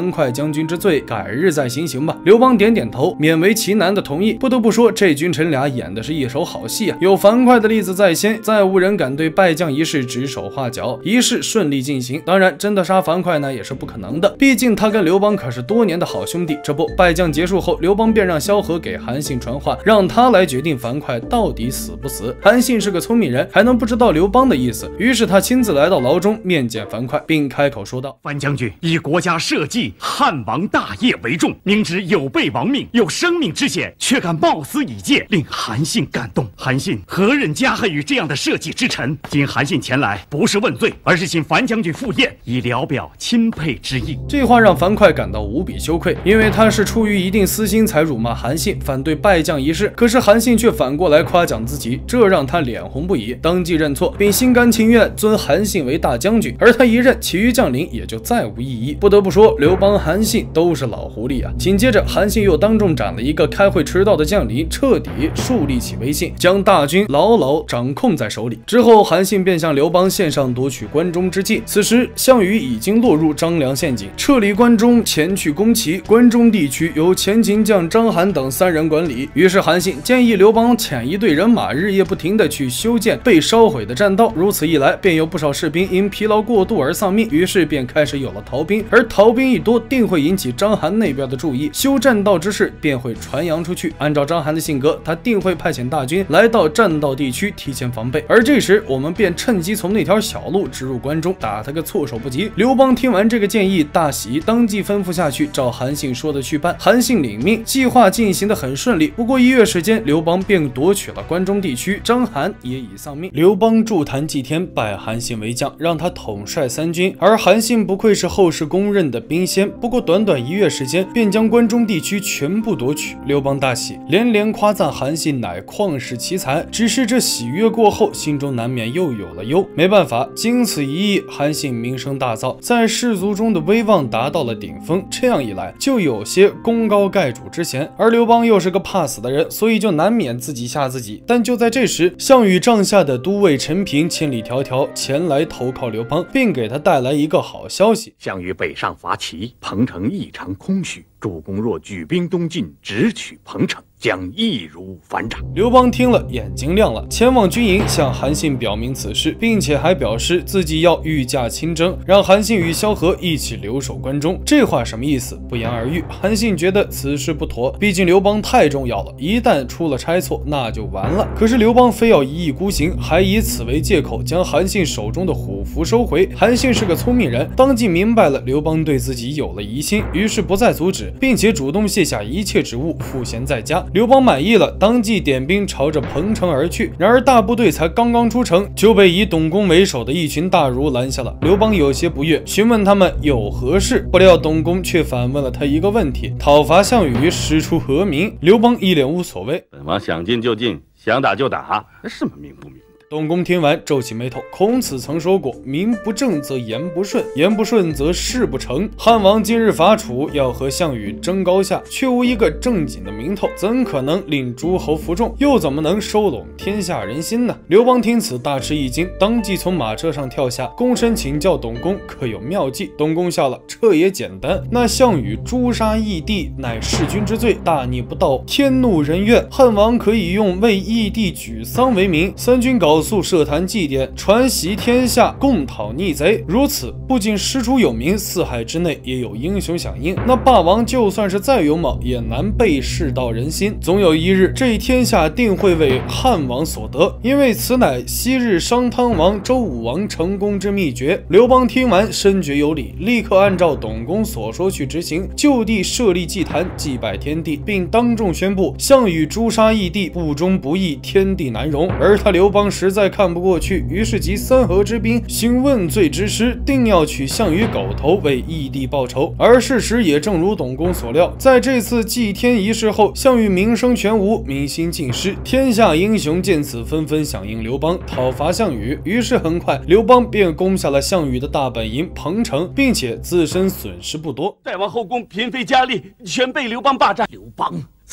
Speaker 1: 樊哙将军之罪，改日再行刑吧。刘邦点点头，勉为其难的同意。不得不说，这君臣俩演的是一手好戏啊！有樊哙的例子在先，再无人敢对败将一事指手画脚，仪式顺利进行。当然，真的杀樊哙呢也是不可能的，毕竟他跟刘邦可是多年的好兄弟。这不，败将结束后，刘邦便让萧何给韩信传话，让他来决定樊哙到底死不死。韩信是个聪明人，还能不知道刘邦的意思？于是他亲自来到牢中面见樊哙，并开口说道：“
Speaker 13: 樊将军以国家社稷、汉王大业为重，明知有悖亡命，有生命之险，却敢冒死以戒，令韩信感动。韩信何忍加害于这样的社稷之臣？今韩信前来，不是问罪，而是请樊将军赴宴，以聊表钦佩之意。”
Speaker 1: 这话让樊哙感到无比羞愧，因为他是出于一定私心才辱骂韩信，反对败将一事。可是韩信却反过来夸奖自己，这让他脸红不已，当即认错，并心甘情愿尊韩信为大将军。而他一认，其余将领也就再无异议。不得不说，刘邦、韩信都是老狐狸啊。紧接着，韩信又当众斩了一个开会迟到的将领，彻底树立起威信，将大军牢牢掌控在手里。之后，韩信便向刘邦献上夺取关中之计。此时，项羽已经落入张良陷阱，撤离关中，前去攻齐。关中地区由前秦将章邯等3人管理。于是韩信建议刘邦遣一队人马，日夜不停地去修建被烧毁的栈道。如此一来，便有不少士兵因疲劳过度而丧命。于是便开始有了逃兵，而逃兵一多，定会引起章邯那边的注意，修栈道之事便会传扬出去。按照章邯的性格，他定会派遣大军来到栈道地区提前防备。而这时，我们便趁机从那条小路直入关中，打他个措手不及。刘邦听完这个建议大喜，当即吩咐下去，照韩信说的去办。韩信领命，计划进行得很顺利。不过1月时间，刘邦便夺取了关中地区，章邯也已丧命。刘邦筑坛祭天，拜韩信为将，让他统帅3军。而韩信不愧是后世公认的兵仙，不过短短1月时间，便将关中地区全部夺取。刘邦大喜，连连夸赞韩信乃旷世奇才。只是这喜悦过后，心中难免又有了忧。没办法，经此一役，韩信名声大噪，在士族中的威望达到了顶峰。这样一来，就有些功高盖主之嫌。而刘邦又是个怕死的人，所以就难免自己吓自己。但就在这时，项羽帐下的都尉陈平千里迢迢前来投靠刘邦，并给他带来一个好消息：
Speaker 13: 项羽北上伐齐，彭城异常空虚，主公若举兵东进，直取彭城，将易如反掌。
Speaker 1: 刘邦听了，眼睛亮了，前往军营向韩信表明此事，并且还表示自己要御驾亲征，让韩信与萧何一起留守关中。这话什么意思？不言而喻。韩信觉得此事不妥，毕竟刘邦太重要了，一旦出了差错，那就完了。可是刘邦非要一意孤行，还以此为借口将韩信手中的虎符收回。韩信是个聪明人，当即明白了刘邦对自己有了疑心，于是不再阻止，并且主动卸下一切职务，赋闲在家。刘邦满意了，当即点兵朝着彭城而去。然而大部队才刚刚出城，就被以董公为首的一群大儒拦下了。刘邦有些不悦，询问他们有何事。不料董公却反问了他一个问题：讨伐项羽，师出何名？刘邦一脸无所谓：
Speaker 2: 本王想进就进，想打就打，什么名不名？
Speaker 1: 董公听完皱起眉头，孔子曾说过，名不正则言不顺，言不顺则事不成。汉王今日伐楚，要和项羽争高下，却无一个正经的名头，怎可能令诸侯服众，又怎么能收拢天下人心呢？刘邦听此大吃一惊，当即从马车上跳下，躬身请教董公可有妙计。董公笑了，这也简单，那项羽诛杀义帝，乃弑君之罪，大逆不道，天怒人怨。汉王可以用为义帝举丧为名，3军搞肃设坛祭典，传习天下，共讨逆贼。如此不仅师出有名，4海之内也有英雄响应。那霸王就算是再勇猛，也难被世道人心。总有一日，这天下定会为汉王所得，因为此乃昔日商汤王、周武王成功之秘诀。刘邦听完深觉有理，立刻按照董公所说去执行，就地设立祭坛，祭拜天地，并当众宣布项羽诛杀义帝，不忠不义，天地难容。而他刘邦实在看不过去，于是集3河之兵，行问罪之师，定要取项羽狗头为义帝报仇。而事实也正如董公所料，在这次祭天仪式后，项羽名声全无，民心尽失。天下英雄见此，纷纷响应刘邦，讨伐项羽。于是很快，刘邦便攻下了项羽的大本营彭城，并且自身损失不多。
Speaker 13: 再王后宫嫔妃佳丽全被刘邦霸占。
Speaker 11: 刘邦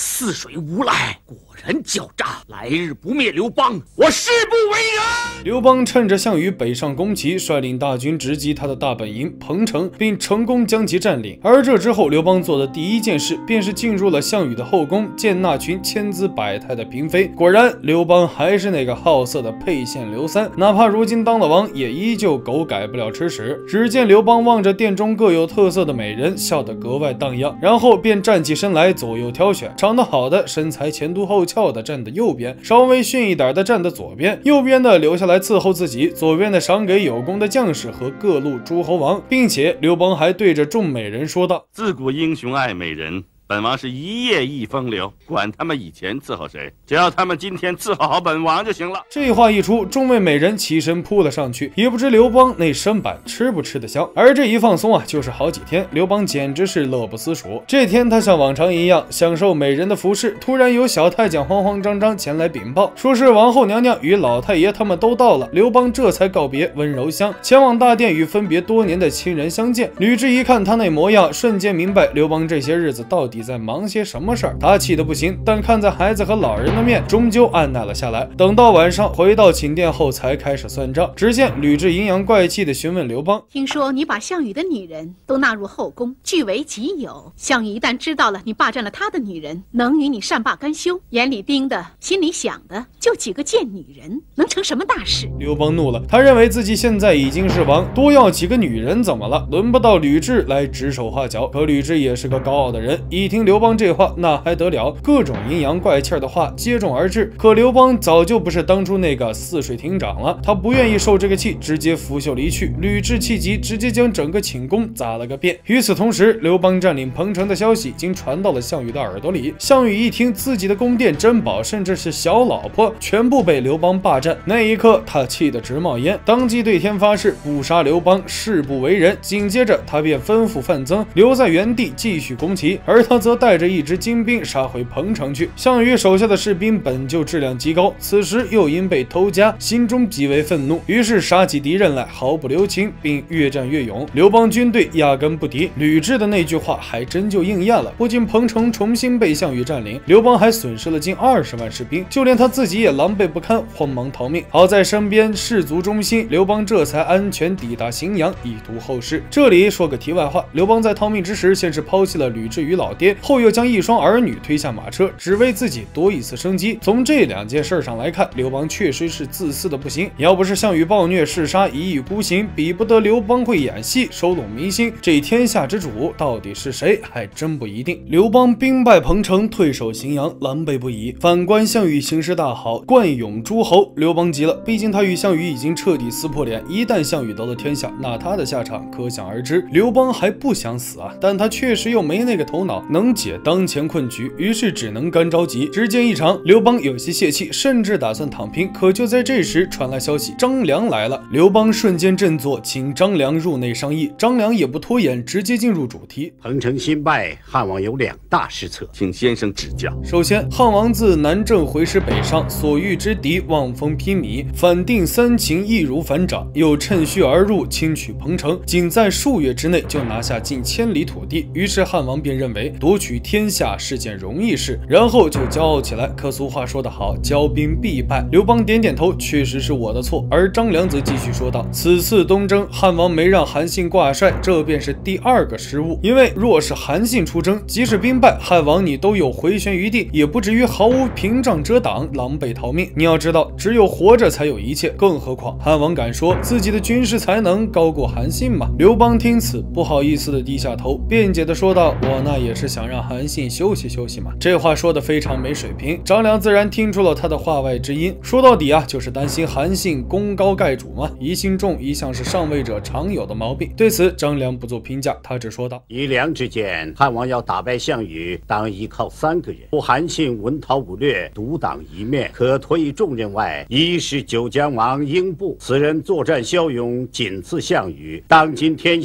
Speaker 6: 泗水无赖，果然狡诈。来日不灭刘邦，我誓不为人。
Speaker 1: 刘邦趁着项羽北上攻齐，率领大军直击他的大本营彭城，并成功将其占领。而这之后，刘邦做的第一件事便是进入了项羽的后宫，见那群千姿百态的嫔妃。果然，刘邦还是那个好色的沛县刘三，哪怕如今当了王，也依旧狗改不了吃屎。只见刘邦望着殿中各有特色的美人，笑得格外荡漾，然后便站起身来左右挑选，长得好的、身材前凸后翘的站的右边，稍微逊一点的站的左边，右边的留下来伺候自己，左边的赏给有功的将士和各路诸侯王。并且刘邦还对着众美人说道：
Speaker 2: 自古英雄爱美人，本王是一夜一风流，管他们以前伺候谁，只要他们今天伺候好本王就行了。
Speaker 1: 这话一出，众位美人起身扑了上去，也不知刘邦那身板吃不吃得消。而这一放松啊，就是好几天，刘邦简直是乐不思蜀。这天他像往常一样享受美人的服侍，突然有小太监慌慌张张前来禀报，说是王后娘娘与老太爷他们都到了。刘邦这才告别温柔乡，前往大殿与分别多年的亲人相见。吕雉一看他那模样，瞬间明白刘邦这些日子到底在忙些什么事儿。他气得不行，但看在孩子和老人的面，终究按耐了下来。等到晚上回到寝殿后，才开始算账。只见吕雉阴阳怪气地询问刘邦：
Speaker 16: 听说你把项羽的女人都纳入后宫，据为己有。项羽一旦知道了你霸占了他的女人，能与你善罢甘休？眼里盯的，心里想的，就几个贱女人，能成什么大事？
Speaker 1: 刘邦怒了，他认为自己现在已经是王，多要几个女人怎么了？轮不到吕雉来指手画脚。可吕雉也是个高傲的人，一听刘邦这话，那还得了？各种阴阳怪气的话接踵而至。可刘邦早就不是当初那个泗水亭长了，他不愿意受这个气，直接拂袖离去。吕雉气急，直接将整个寝宫砸了个遍。与此同时，刘邦占领彭城的消息已经传到了项羽的耳朵里。项羽一听自己的宫殿、珍宝，甚至是小老婆，全部被刘邦霸占，那一刻他气得直冒烟，当即对天发誓，不杀刘邦，誓不为人。紧接着，他便吩咐范增留在原地继续攻齐，而他则带着一支精兵杀回彭城去。项羽手下的士兵本就质量极高，此时又因被偷家，心中极为愤怒，于是杀起敌人来毫不留情，并越战越勇。刘邦军队压根不敌，吕雉的那句话还真就应验了。不仅彭城重新被项羽占领，刘邦还损失了近20万士兵，就连他自己也狼狈不堪，慌忙逃命。好在身边士卒忠心，刘邦这才安全抵达荥阳，以图后事。这里说个题外话，刘邦在逃命之时，先是抛弃了吕雉与老爹，后又将一双儿女推下马车，只为自己多一次生机。从这2件事上来看，刘邦确实是自私的不行。要不是项羽暴虐嗜杀，一意孤行，比不得刘邦会演戏，收拢民心。这天下之主到底是谁，还真不一定。刘邦兵败彭城，退守荥阳，狼狈不已。反观项羽形势大好，冠勇诸侯。刘邦急了，毕竟他与项羽已经彻底撕破脸，一旦项羽得了天下，那他的下场可想而知。刘邦还不想死啊，但他确实又没那个头脑能解当前困局，于是只能干着急。只见一场，刘邦有些泄气，甚至打算躺平。可就在这时传来消息，张良来了。刘邦瞬间振作，请张良入内商议。张良也不拖延，直接进入主题。
Speaker 14: 彭城新败，汉王有2大失策，
Speaker 2: 请先生指教。
Speaker 1: 首先，汉王自南郑回师北上，所遇之敌望风披靡，反定3秦易如反掌，又趁虚而入，轻取彭城，仅在数月之内就拿下近1000里土地。于是汉王便认为夺取天下是件容易事，然后就骄傲起来。可俗话说得好，骄兵必败。刘邦点点头，确实是我的错。而张良则继续说道：此次东征，汉王没让韩信挂帅，这便是第2个失误。因为若是韩信出征，即使兵败，汉王你都有回旋余地，也不至于毫无屏障遮挡，狼狈逃命。你要知道，只有活着才有一切，更何况汉王敢说自己的军事才能高过韩信吗？刘邦听此，不好意思的低下头，辩解的说道：我那也是想让韩信休息休息嘛。这话说的非常没水平，张良自然听出了他的话外之音。说到底啊，就是担心韩信功高盖主嘛，疑心重一向是上位者常有的毛病。对此，张良不做评价，他只说道：
Speaker 14: 以良之见，汉王要打败项羽，当依靠3个人：不韩信文韬武略，独当一面，可托以众人外，一是九江王英布，此人作战骁勇，仅次项羽。当今天下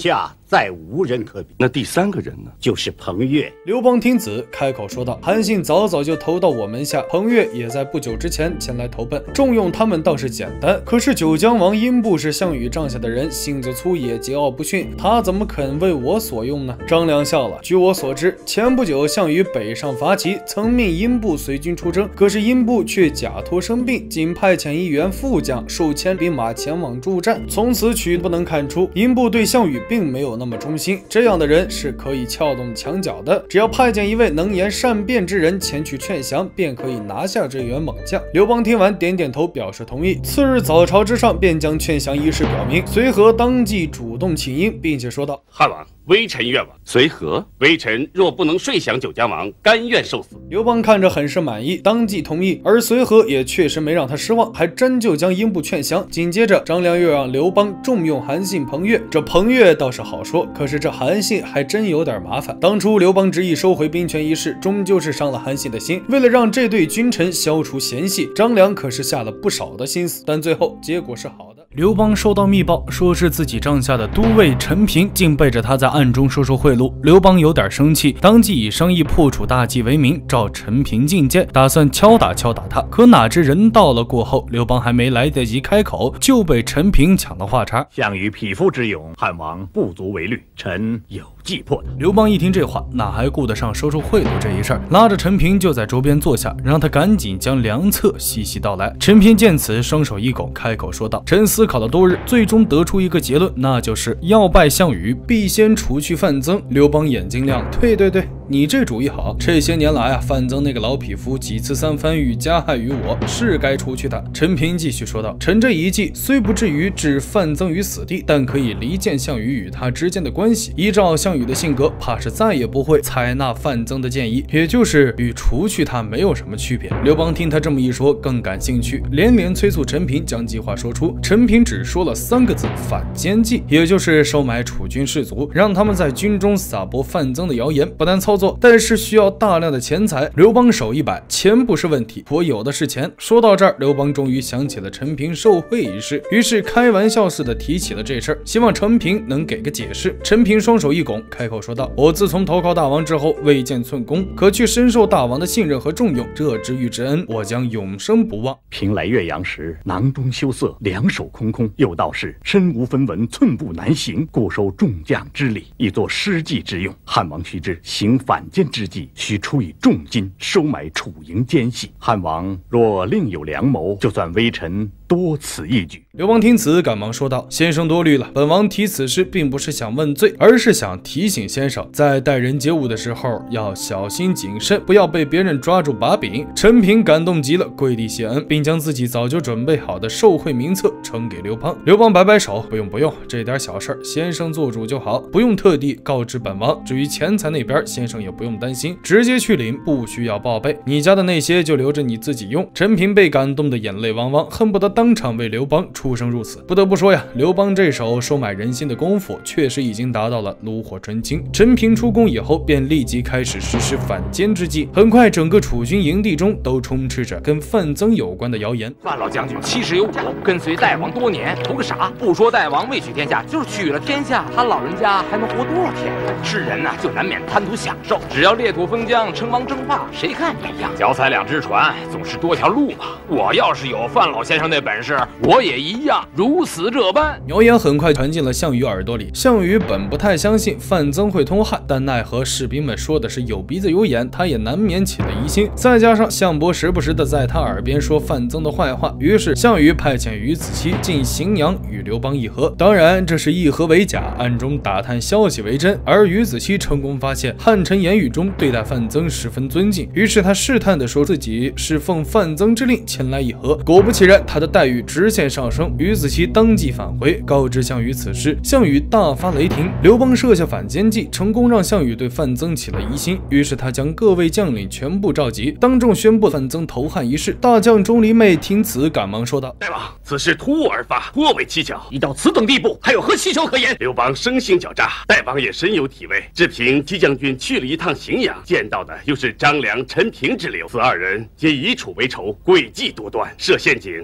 Speaker 14: 再无人可比。
Speaker 2: 那第3个人呢？
Speaker 14: 就是彭越。
Speaker 1: 刘邦听子开口说道：“韩信早早就投到我门下，彭越也在不久之前前来投奔，重用他们倒是简单。可是九江王英布是项羽帐下的人，性子粗野，桀骜不驯，他怎么肯为我所用呢？”张良笑了：“据我所知，前不久项羽北上伐齐，曾命英布随军出征，可是英布却假托生病，仅派遣1员副将数千兵马前往助战。从此取不能看出，英布对项羽并没有那么忠心。这样的人是可以撬动墙角的，只要派遣一位能言善辩之人前去劝降，便可以拿下这员猛将。”刘邦听完点点头，表示同意。次日早朝之上，便将劝降仪式表明，随和当即主动请缨，并且说道：“
Speaker 17: 汉王，微臣愿往。
Speaker 2: 随和，
Speaker 17: 微臣若不能睡降九江王，甘愿受死。”
Speaker 1: 刘邦看着很是满意，当即同意。而随和也确实没让他失望，还真就将英布劝降。紧接着，张良又让刘邦重用韩信、彭越。这彭越倒是好说，可是这韩信还真有点麻烦。当初刘邦执意收回兵权一事，终究是伤了韩信的心。为了让这对君臣消除嫌隙，张良可是下了不少的心思，但最后结果是好的。刘邦收到密报，说是自己帐下的都尉陈平竟背着他在暗中收受贿赂。刘邦有点生气，当即以商议破楚大计为名，召陈平觐见，打算敲打他。可哪知人到了过后，刘邦还没来得及开口，就被陈平抢了话茬：“
Speaker 13: 项羽匹夫之勇，汉王不足为虑，臣有计破他。”
Speaker 1: 刘邦一听这话，哪还顾得上收受贿赂这一事儿，拉着陈平就在桌边坐下，让他赶紧将良策细细道来。陈平见此，双手一拱，开口说道：“臣思考了多日，最终得出一个结论，那就是要败项羽，必先除去范增。”刘邦眼睛亮，对，你这主意好。这些年来啊，范增那个老匹夫几次3番欲加害于我，是该除去他。陈平继续说道：“臣这一计虽不至于置范增于死地，但可以离间项羽与他之间的关系。依照项羽的性格，怕是再也不会采纳范增的建议，也就是与除去他没有什么区别。”刘邦听他这么一说，更感兴趣，连连催促陈平将计划说出。陈平只说了3个字：反间计，也就是收买楚军士卒，让他们在军中撒播范增的谣言。不难操作，但是需要大量的钱财。刘邦手一摆，钱不是问题，我有的是钱。说到这儿，刘邦终于想起了陈平受贿一事，于是开玩笑似的提起了这事儿，希望陈平能给个解释。陈平双手一拱，开口说道：“我自从投靠大王之后，未见寸功，可去深受大王的信任和重用，这知遇之恩，我将永生不忘。”
Speaker 13: 平来岳阳时，囊中羞涩，两手空空。有道是：身无分文，寸步难行，故收众将之礼，以作施计之用。汉王须知，行反间之计，需出以重金收买楚营奸细。汉王若另有良谋，就算微臣多此一举。
Speaker 1: 刘邦听此，赶忙说道：“先生多虑了，本王提此事并不是想问罪，而是想提醒先生，在待人接物的时候要小心谨慎，不要被别人抓住把柄。”陈平感动极了，跪地谢恩，并将自己早就准备好的受贿名册呈给刘邦。刘邦摆摆手：“不用，这点小事先生做主就好，不用特地告知本王。至于钱财那边，先生也不用担心，直接去领，不需要报备。你家的那些就留着你自己用。”陈平被感动的眼泪汪汪，恨不得当场为刘邦出生入死。不得不说呀，刘邦这手收买人心的功夫确实已经达到了炉火纯青。陈平出宫以后，便立即开始实施反间之计。很快，整个楚军营地中都充斥着跟范增有关的谣言。
Speaker 18: 范老将军七十有五，跟随代王多年，图个啥？不说代王未取天下，就是取了天下，他老人家还能活多少天？是人呐，就难免贪图享受。只要裂土封疆，称王争霸，谁看你一样？脚踩2只船，总是多条路嘛。我要是有范老先生那本事，我也一样如此这般。
Speaker 1: 谣言很快传进了项羽耳朵里。项羽本不太相信范增会通汉，但奈何士兵们说的是有鼻子有眼，他也难免起了疑心。再加上项伯时不时的在他耳边说范增的坏话，于是项羽派遣于子期进荥阳与刘邦议和。当然，这是议和为假，暗中打探消息为真。而于子期成功发现汉臣言语中对待范增十分尊敬，于是他试探地说自己是奉范增之令前来议和。果不其然，他的待遇直线上升。于子期当即返回，告知项羽此事。项羽大发雷霆，刘邦设下反间计，成功让项羽对范增起了疑心。于是他将各位将领全部召集，当众宣布范增投汉一事。大将钟离昧听此，赶忙说道：“
Speaker 17: 大王，此事突兀而发，颇为蹊跷。
Speaker 6: 已到此等地步，还有何蹊跷可言？
Speaker 17: 刘邦生性狡诈，大王也深有体味。只凭姬将军去了一趟荥阳，见到的又是张良、陈平之流，此2人皆以楚为仇，诡计多端，设陷阱以解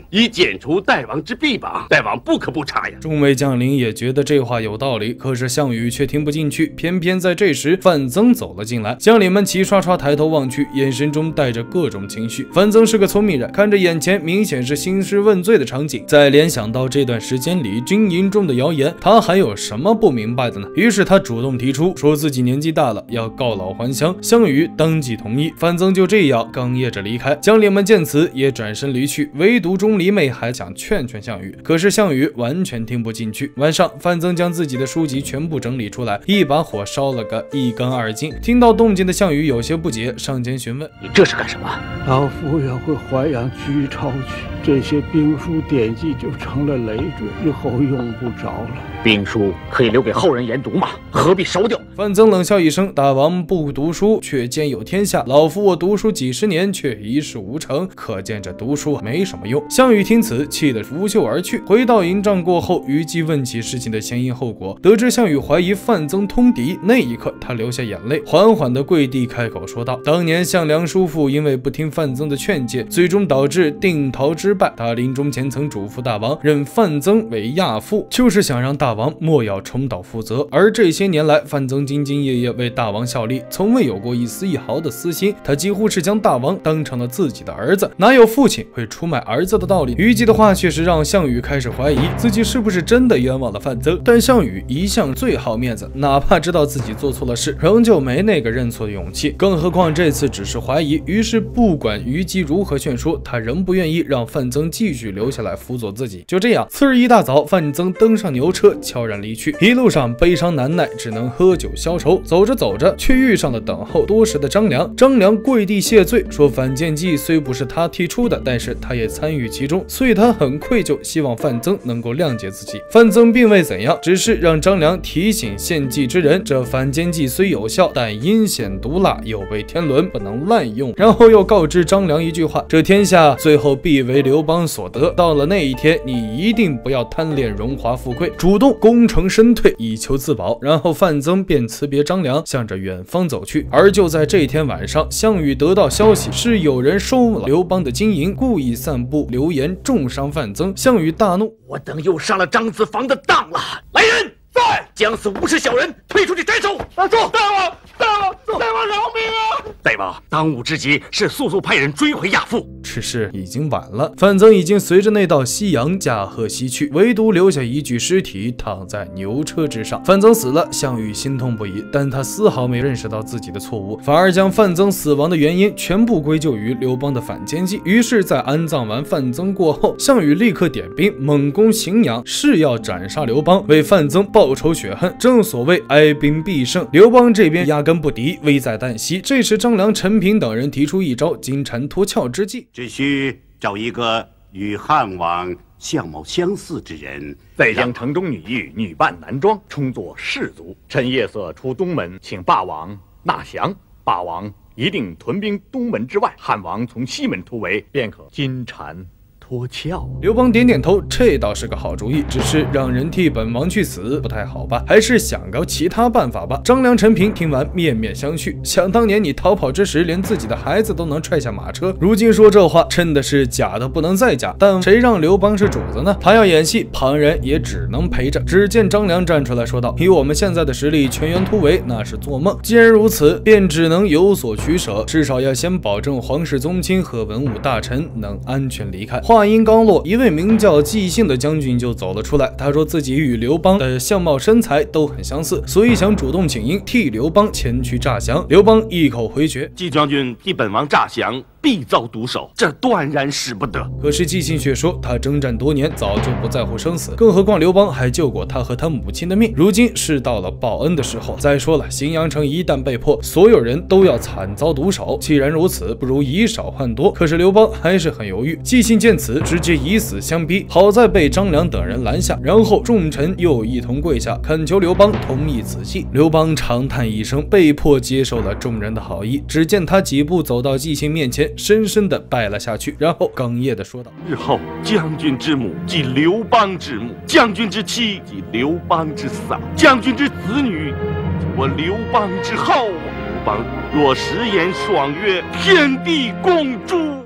Speaker 17: 剪除代王之臂膀，代王不可不察呀。
Speaker 1: 众位将领也觉得这话有道理，可是项羽却听不进去。偏偏在这时，范增走了进来，将领们齐刷刷抬头望去，眼神中带着各种情绪。范增是个聪明人，看着眼前明显是兴师问罪的场景，再联想到这段时间里军营中的谣言，他还有什么不明白的呢？于是他主动提出，说自己年纪大了，要告老还乡。项羽当即同意，范增就这样哽咽着离开。将领们见此也转身离去，唯独钟离昧还想劝劝项羽，可是项羽完全听不进去。晚上，范增将自己的书籍全部整理出来，一把火烧了个一干二净。听到动静的项羽有些不解，上前询问：“
Speaker 6: 你这是干什么？”
Speaker 8: 老夫要回淮阳居巢去，这些兵书典籍就成了累赘，日后用不着了。
Speaker 6: 兵书可以留给后人研读嘛，何必烧掉？
Speaker 1: 范增冷笑一声：“大王不读书，却兼有天下。老夫我读书几十年，却一事无成，可见这读书没什么用。”项羽听此，气得拂袖而去。回到营帐过后，虞姬问起事情的前因后果，得知项羽怀疑范增通敌，那一刻他流下眼泪，缓缓地跪地开口说道：“当年项梁叔父因为不听范增的劝诫，最终导致定陶之败。他临终前曾嘱咐大王，任范增为亚父，就是想让大王莫要重蹈覆辙。而这些年来，范增兢兢业业为大王效力，从未有过一丝一毫的私心。他几乎是将大王当成了自己的儿子，哪有父亲会出卖儿子的道理？”虞姬的话确实让项羽开始怀疑自己是不是真的冤枉了范增。但项羽一向最好面子，哪怕知道自己做错了事，仍旧没那个认错的勇气。更何况这次只是怀疑，于是不管虞姬如何劝说，他仍不愿意让范增继续留下来辅佐自己。就这样，次日一大早，范增登上牛车，悄然离去。一路上悲伤难耐，只能喝酒消愁。走着走着，却遇上了等候多时的张良。张良跪地谢罪，说反间计虽不是他提出的，但是他也参与其中，所以他很愧疚，希望范增能够谅解自己。范增并未怎样，只是让张良提醒献计之人，这反间计虽有效，但阴险毒辣，有违天伦，不能滥用。然后又告知张良一句话：这天下最后必为刘邦所得，到了那一天，你一定不要贪恋荣华富贵，主动功成身退，以求自保。然后范增便辞别张良，向着远方走去。而就在这天晚上，项羽得到消息是有人收了刘邦的金银，故意散布流言，重伤范增。项羽大怒：
Speaker 6: 我等又上了张子房的当了！来人，在将此无耻小人推出去斩首！
Speaker 7: 走，大王，大王饶命啊！
Speaker 13: 大王，当务之急是速速派人追回亚父。
Speaker 1: 只是已经晚了，范增已经随着那道夕阳驾鹤西去，唯独留下一具尸体躺在牛车之上。范增死了，项羽心痛不已，但他丝毫没认识到自己的错误，反而将范增死亡的原因全部归咎于刘邦的反间计。于是，在安葬完范增过后，项羽立刻点兵猛攻荥阳，是要斩杀刘邦，为范增报仇雪恨。正所谓哀兵必胜，刘邦这边压根不敌，危在旦夕。这时，张良、陈平等人提出一招金蝉脱壳之计，
Speaker 14: 只需找一个与汉王相貌相似之人，
Speaker 6: 再将城中女役女扮男装，充作士卒。趁夜色出东门，请霸王纳降。霸王一定屯兵东门之外，汉王从西门突围，便可金蝉脱壳。
Speaker 1: 刘邦点点头，这倒是个好主意，只是让人替本王去死不太好吧？还是想个其他办法吧。张良、陈平听完面面相觑，想当年你逃跑之时，连自己的孩子都能踹下马车，如今说这话真的是假的不能再假。但谁让刘邦是主子呢？他要演戏，旁人也只能陪着。只见张良站出来说道：以我们现在的实力，全员突围那是做梦。既然如此，便只能有所取舍，至少要先保证皇室宗亲和文武大臣能安全离开。话音刚落，一位名叫纪信的将军就走了出来。他说自己与刘邦的相貌身材都很相似，所以想主动请缨，替刘邦前去诈降。刘邦一口回绝：
Speaker 17: 纪将军替本王诈降，必遭毒手，这断然使不得。
Speaker 1: 可是纪信却说他征战多年，早就不在乎生死，更何况刘邦还救过他和他母亲的命，如今是到了报恩的时候。再说了，荥阳城一旦被破，所有人都要惨遭毒手，既然如此，不如以少换多。可是刘邦还是很犹豫。纪信见此，直接以死相逼，好在被张良等人拦下，然后众臣又一同跪下恳求刘邦同意此计。刘邦长叹一声，被迫接受了众人的好意。只见他几步走到纪信面前，深深地拜了下去，然后哽咽地说道：
Speaker 17: 日后将军之母即刘邦之母，将军之妻即刘邦之嫂，将军之子女即我刘邦之后。刘邦若食言爽曰：天地共诛。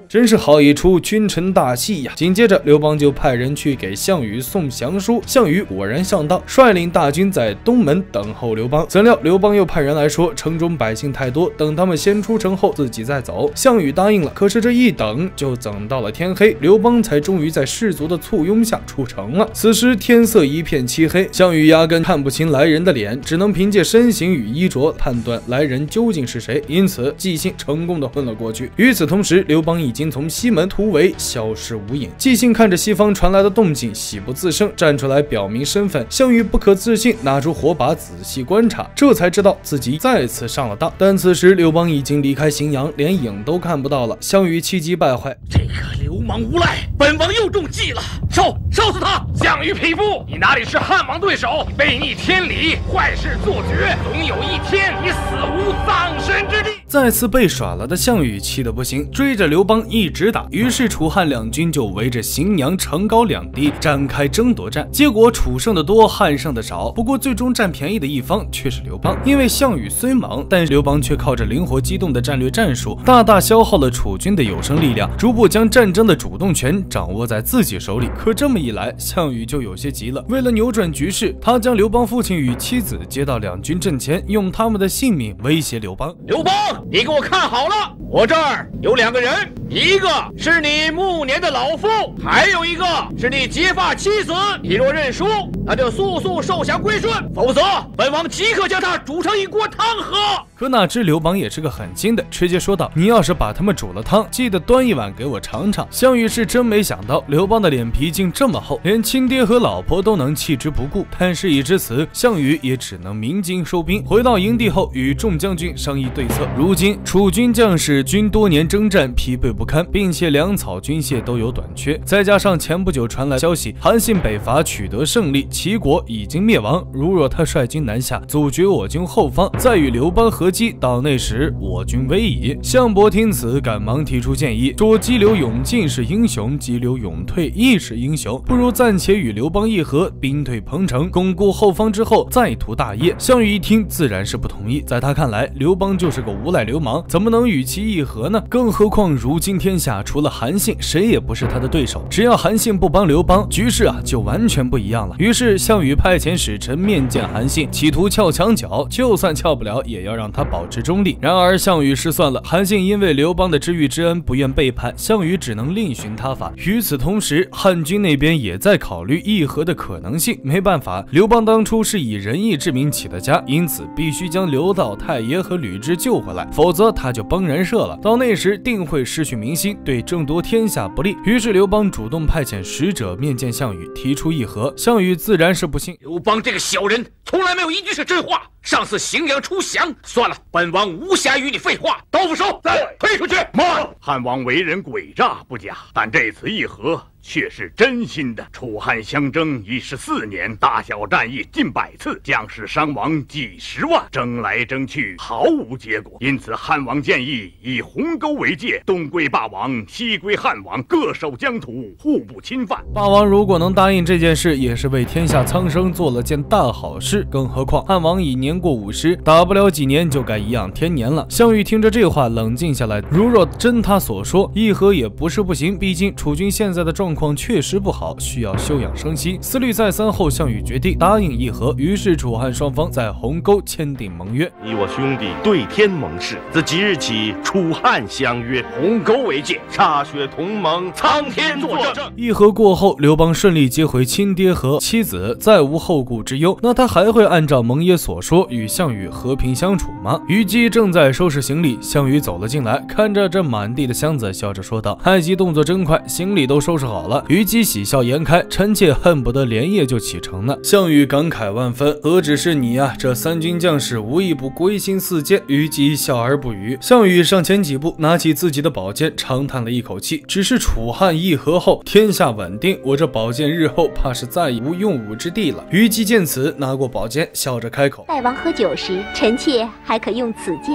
Speaker 1: 真是好一出君臣大戏呀！紧接着，刘邦就派人去给项羽送降书，项羽果然上当，率领大军在东门等候刘邦。怎料刘邦又派人来说，城中百姓太多，等他们先出城后自己再走。项羽答应了，可是这一等就等到了天黑，刘邦才终于在士卒的簇拥下出城了。此时天色一片漆黑，项羽压根看不清来人的脸，只能凭借身形与衣着判断来人究竟是谁，因此纪信成功的混了过去。与此同时，刘邦已经从西门突围，消失无影。纪信看着西方传来的动静，喜不自胜，站出来表明身份。项羽不可置信，拿出火把仔细观察，这才知道自己再次上了当。但此时刘邦已经离开荥阳，连影都看不到了。项羽气急败坏，
Speaker 6: 这个流氓无赖，本王又中计了，烧死他！
Speaker 18: 项羽匹夫，你哪里是汉王对手？你悖逆天理，坏事做绝，总有一天你死无葬身之地。
Speaker 1: 再次被耍了的项羽气得不行，追着刘邦一直打。于是楚汉两军就围着荥阳、成皋两地展开争夺战。结果楚胜的多，汉胜的少。不过最终占便宜的一方却是刘邦，因为项羽虽猛，但刘邦却靠着灵活机动的战略战术，大大消耗了楚军的有生力量，逐步将战争的主动权掌握在自己手里。可这么一来，项羽就有些急了。为了扭转局势，他将刘邦父亲与妻子接到两军阵前，用他们的性命威胁刘邦。
Speaker 6: 刘邦，你给我看好了，我这儿有2个人，一个是你暮年的老父，还有一个是你结发妻子。你若认输，那就速速受降归顺，否则本王即刻将他煮成一锅汤喝。
Speaker 1: 可哪知刘邦也是个狠心的，直接说道：“你要是把他们煮了汤，记得端一碗给我尝尝。”项羽是真没想到刘邦的脸皮竟这么厚，连亲爹和老婆都能弃之不顾。但事已至此，项羽也只能鸣金收兵。回到营地后，与众将军商议对策。如今楚军将士均多年征战，疲惫不堪，并且粮草军械都有短缺，再加上前不久传来消息，韩信北伐取得胜利，齐国已经灭亡。如若他率军南下，阻绝我军后方，再与刘邦合击，到那时我军危矣。项伯听此，赶忙提出建议，说激流勇进是英雄，激流勇退亦是英雄，不如暂且与刘邦议和，兵退彭城，巩固后方之后再图大业。项羽一听自然是不同意，在他看来，刘邦就是个无赖流氓，怎么能与其议和呢？更何况如今天下除了韩信，谁也不是他的对手。只要韩信不帮刘邦，局势就完全不一样了。于是项羽派遣使臣面见韩信，企图撬墙角，就算撬不了，也要让他保持中立。然而项羽失算了，韩信因为刘邦的知遇之恩不愿背叛，项羽只能另寻他法。与此同时，汉军那边也在考虑议和的可能性。没办法，刘邦当初是以仁义之名起的家，因此必须将刘道、太爷和吕雉救回来，否则他就崩人设了。到那时定会失去民心，对争夺天下不利。于是刘邦主动派遣使者面见项羽，提出议和。项羽自然是不信，
Speaker 6: 刘邦这个小人，从来没有一句是真话。上次荥阳出降，算了，本王无暇与你废话，刀斧手，推出去。
Speaker 13: 慢，汉王为人诡诈不假，但这次议和却是真心的。楚汉相争已14年，大小战役近100次，将士伤亡几10万，争来争去毫无结果。因此汉王建议以鸿沟为界，东归霸王，西归汉王，各守疆土，互不侵犯。
Speaker 1: 霸王如果能答应这件事，也是为天下苍生做了件大好事。更何况汉王已年过50，打不了几年就该颐养天年了。项羽听着这话，冷静下来。如若真他所说，议和也不是不行，毕竟楚军现在的状况确实不好，需要休养生息。思虑再三后，项羽决定答应议和。于是楚汉双方在鸿沟签订盟约。
Speaker 17: 你我兄弟对天盟誓，自即日起楚汉相约，
Speaker 6: 鸿沟为界，
Speaker 17: 歃血同盟，苍天作证。
Speaker 1: 议和过后，刘邦顺利接回亲爹和妻子，再无后顾之忧。那他还会按照盟约所说与项羽和平相处吗？虞姬正在收拾行李，项羽走了进来，看着这满地的箱子，笑着说道：“太极动作真快，行李都收拾好了。”虞姬喜笑颜开，臣妾恨不得连夜就启程呢。项羽感慨万分，何止是你啊，这3军将士无一不归心似箭。虞姬笑而不语。项羽上前几步，拿起自己的宝剑，长叹了一口气。只是楚汉议和后，天下稳定，我这宝剑日后怕是再无用武之地了。虞姬见此，拿过宝剑，笑着开口：“
Speaker 19: 大王喝酒时，臣妾还可用此剑，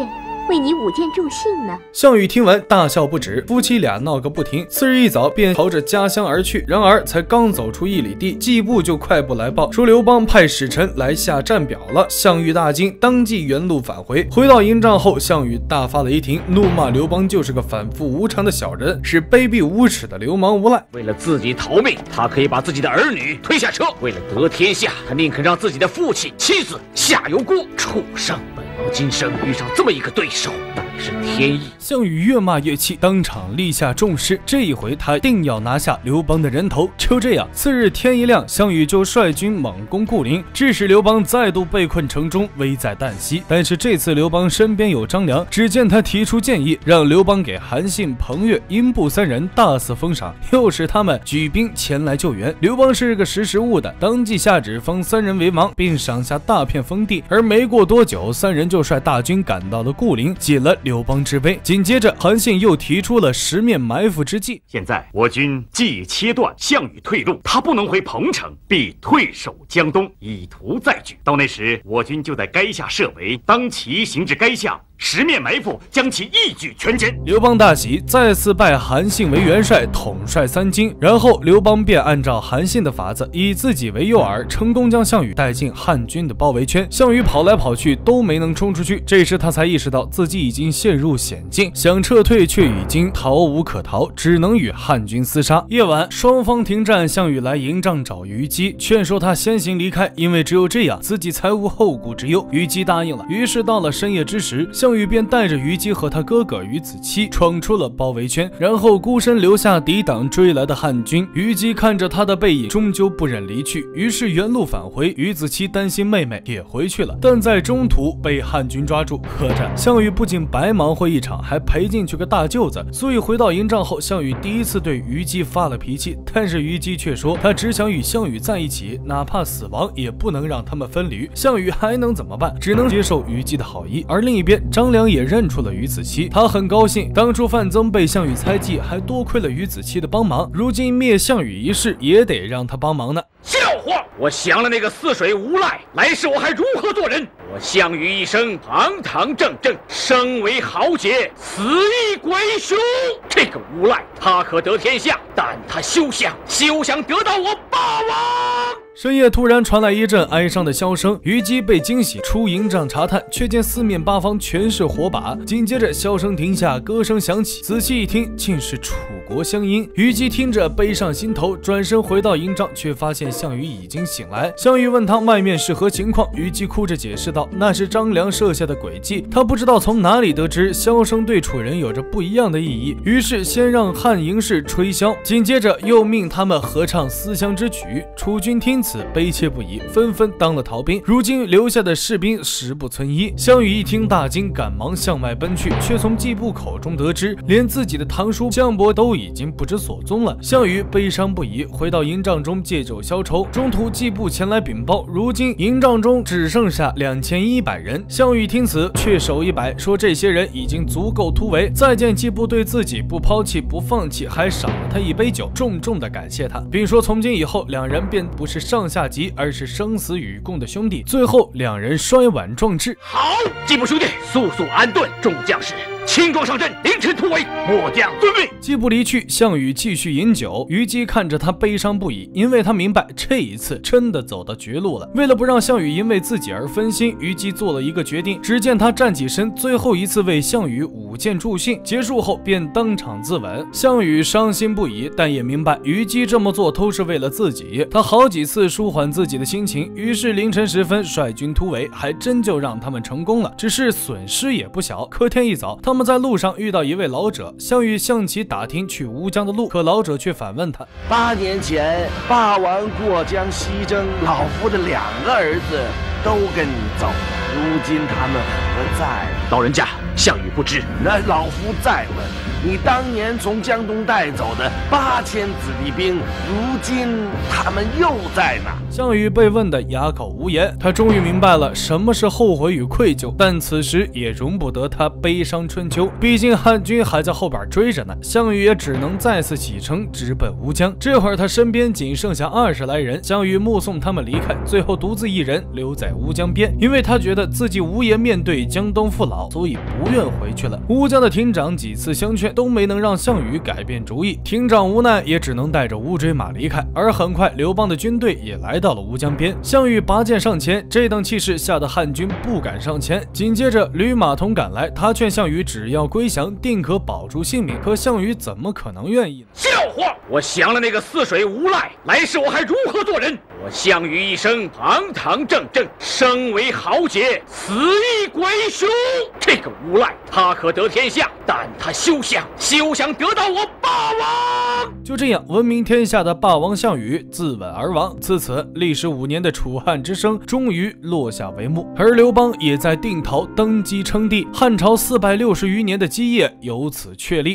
Speaker 19: 为你舞剑助兴呢。
Speaker 1: 项羽听完大笑不止，夫妻俩闹个不停。次日一早便朝着家乡而去。然而才刚走出1里地，季布就快步来报说刘邦派使臣来下战表了。项羽大惊，当即原路返回。回到营帐后，项羽大发雷霆，怒骂刘邦就是个反复无常的小人，是卑鄙无耻的流氓无赖。
Speaker 6: 为了自己逃命，他可以把自己的儿女推下车；为了得天下，他宁肯让自己的父亲、妻子下油锅。畜生！本王今生遇上这么一个对手，乃是天意。
Speaker 1: 项羽越骂越气，当场立下重誓，这一回他定要拿下刘邦的人头。就这样，次日天一亮，项羽就率军猛攻固陵，致使刘邦再度被困城中，危在旦夕。但是这次刘邦身边有张良，只见他提出建议，让刘邦给韩信、彭越、英布3人大肆封赏，又使他们举兵前来救援。刘邦是个识时务的，当即下旨封3人为王，并赏下大片封地。而没过多久，3人就率大军赶到了固陵，解了刘邦之危。紧接着，韩信又提出了10面埋伏之计。
Speaker 13: 现在我军既已切断项羽退路，他不能回彭城，必退守江东，以图再举。到那时，我军就在垓下设围，当骑行至垓下，10面埋伏，将其一举全歼。
Speaker 1: 刘邦大喜，再次拜韩信为元帅，统帅3军。然后刘邦便按照韩信的法子，以自己为诱饵，成功将项羽带进汉军的包围圈。项羽跑来跑去都没能冲出去，这时他才意识到自己已经陷入险境，想撤退却已经逃无可逃，只能与汉军厮杀。夜晚双方停战，项羽来营帐找虞姬，劝说他先行离开，因为只有这样自己才无后顾之忧。虞姬答应了。于是到了深夜之时，项羽便带着虞姬和他哥哥虞子期闯出了包围圈，然后孤身留下抵挡追来的汉军。虞姬看着他的背影，终究不忍离去，于是原路返回。虞子期担心妹妹也回去了，但在中途被汉军抓住。可这项羽不仅白忙活一场，还赔进去个大舅子。所以回到营帐后，项羽第一次对虞姬发了脾气，但是虞姬却说他只想与项羽在一起，哪怕死亡也不能让他们分离。项羽还能怎么办？只能接受虞姬的好意。而另一边，张良也认出了虞子期，他很高兴，当初范增被项羽猜忌，还多亏了虞子期的帮忙，如今灭项羽一事也得让他帮忙呢。
Speaker 6: 笑话！我降了那个泗水无赖，来世我还如何做人？我项羽一生堂堂正正，生为豪杰，死亦鬼雄。这个无赖，他可得天下，但他休想得到我霸王！
Speaker 1: 深夜突然传来一阵哀伤的箫声，虞姬被惊醒，出营帐查探，却见四面八方全是火把。紧接着箫声停下，歌声响起，仔细一听，竟是楚国乡音。虞姬听着悲上心头，转身回到营帐，却发现项羽已经醒来。项羽问他外面是何情况，虞姬哭着解释道，那是张良设下的诡计，他不知道从哪里得知箫声对楚人有着不一样的意义，于是先让汉营士吹箫，紧接着又命他们合唱思乡之曲。楚军听此悲切不已，纷纷当了逃兵。如今留下的士兵食不存一。项羽一听大惊，赶忙向外奔去，却从季布口中得知，连自己的堂叔项伯都已经不知所踪了。项羽悲伤不已，回到营帐中借酒消愁。中途季布前来禀报，如今营帐中只剩下2100人。项羽听此，却手一摆，说这些人已经足够突围。再见季布对自己不抛弃不放弃，还赏了他一杯酒，重重的感谢他，并说从今以后两人便不是上下级，而是生死与共的兄弟。最后两人摔碗壮志。
Speaker 6: 好，季布兄弟，速速安顿众将士，轻装上阵，凌晨突围，末将遵命。
Speaker 1: 季布离去，项羽继续饮酒。虞姬看着他悲伤不已，因为他明白这一次真的走到绝路了。为了不让项羽因为自己而分心，虞姬做了一个决定。只见他站起身，最后一次为项羽舞剑助兴，结束后便当场自刎。项羽伤心不已，但也明白虞姬这么做都是为了自己。他好几次舒缓自己的心情，于是凌晨时分率军突围，还真就让他们成功了，只是损失也不小。隔天一早，他们在路上遇到一位老者，项羽向其打听去吴江的路，可老者却反问他
Speaker 20: ：8年前霸王过江西征，老夫的2个儿子都跟你走了，如今他们何在？
Speaker 6: 老人家，项羽不知。
Speaker 20: 那老夫再问， 你当年从江东带走的8000子弟兵，如今他们又在哪？
Speaker 1: 项羽被问得哑口无言，他终于明白了什么是后悔与愧疚，但此时也容不得他悲伤春秋。毕竟汉军还在后边追着呢，项羽也只能再次启程直奔乌江。这会儿他身边仅剩下20来人，项羽目送他们离开，最后独自一人留在乌江边，因为他觉得自己无颜面对江东父老，所以不愿回去了。乌江的亭长几次相劝，都没能让项羽改变主意。亭长无奈，也只能带着乌骓马离开。而很快，刘邦的军队也来到了乌江边。项羽拔剑上前，这等气势吓得汉军不敢上前。紧接着，吕马童赶来，他劝项羽只要归降，定可保住性命。可项羽怎么可能愿意呢？
Speaker 6: 笑话！我降了那个泗水无赖，来世我还如何做人？我项羽一生堂堂正正，生为豪杰，死亦鬼雄。这个无赖，他可得天下，但他休想得到我霸王！
Speaker 1: 就这样，闻名天下的霸王项羽自刎而亡。自此，历时5年的楚汉之争终于落下帷幕，而刘邦也在定陶登基称帝，汉朝460余年的基业由此确立。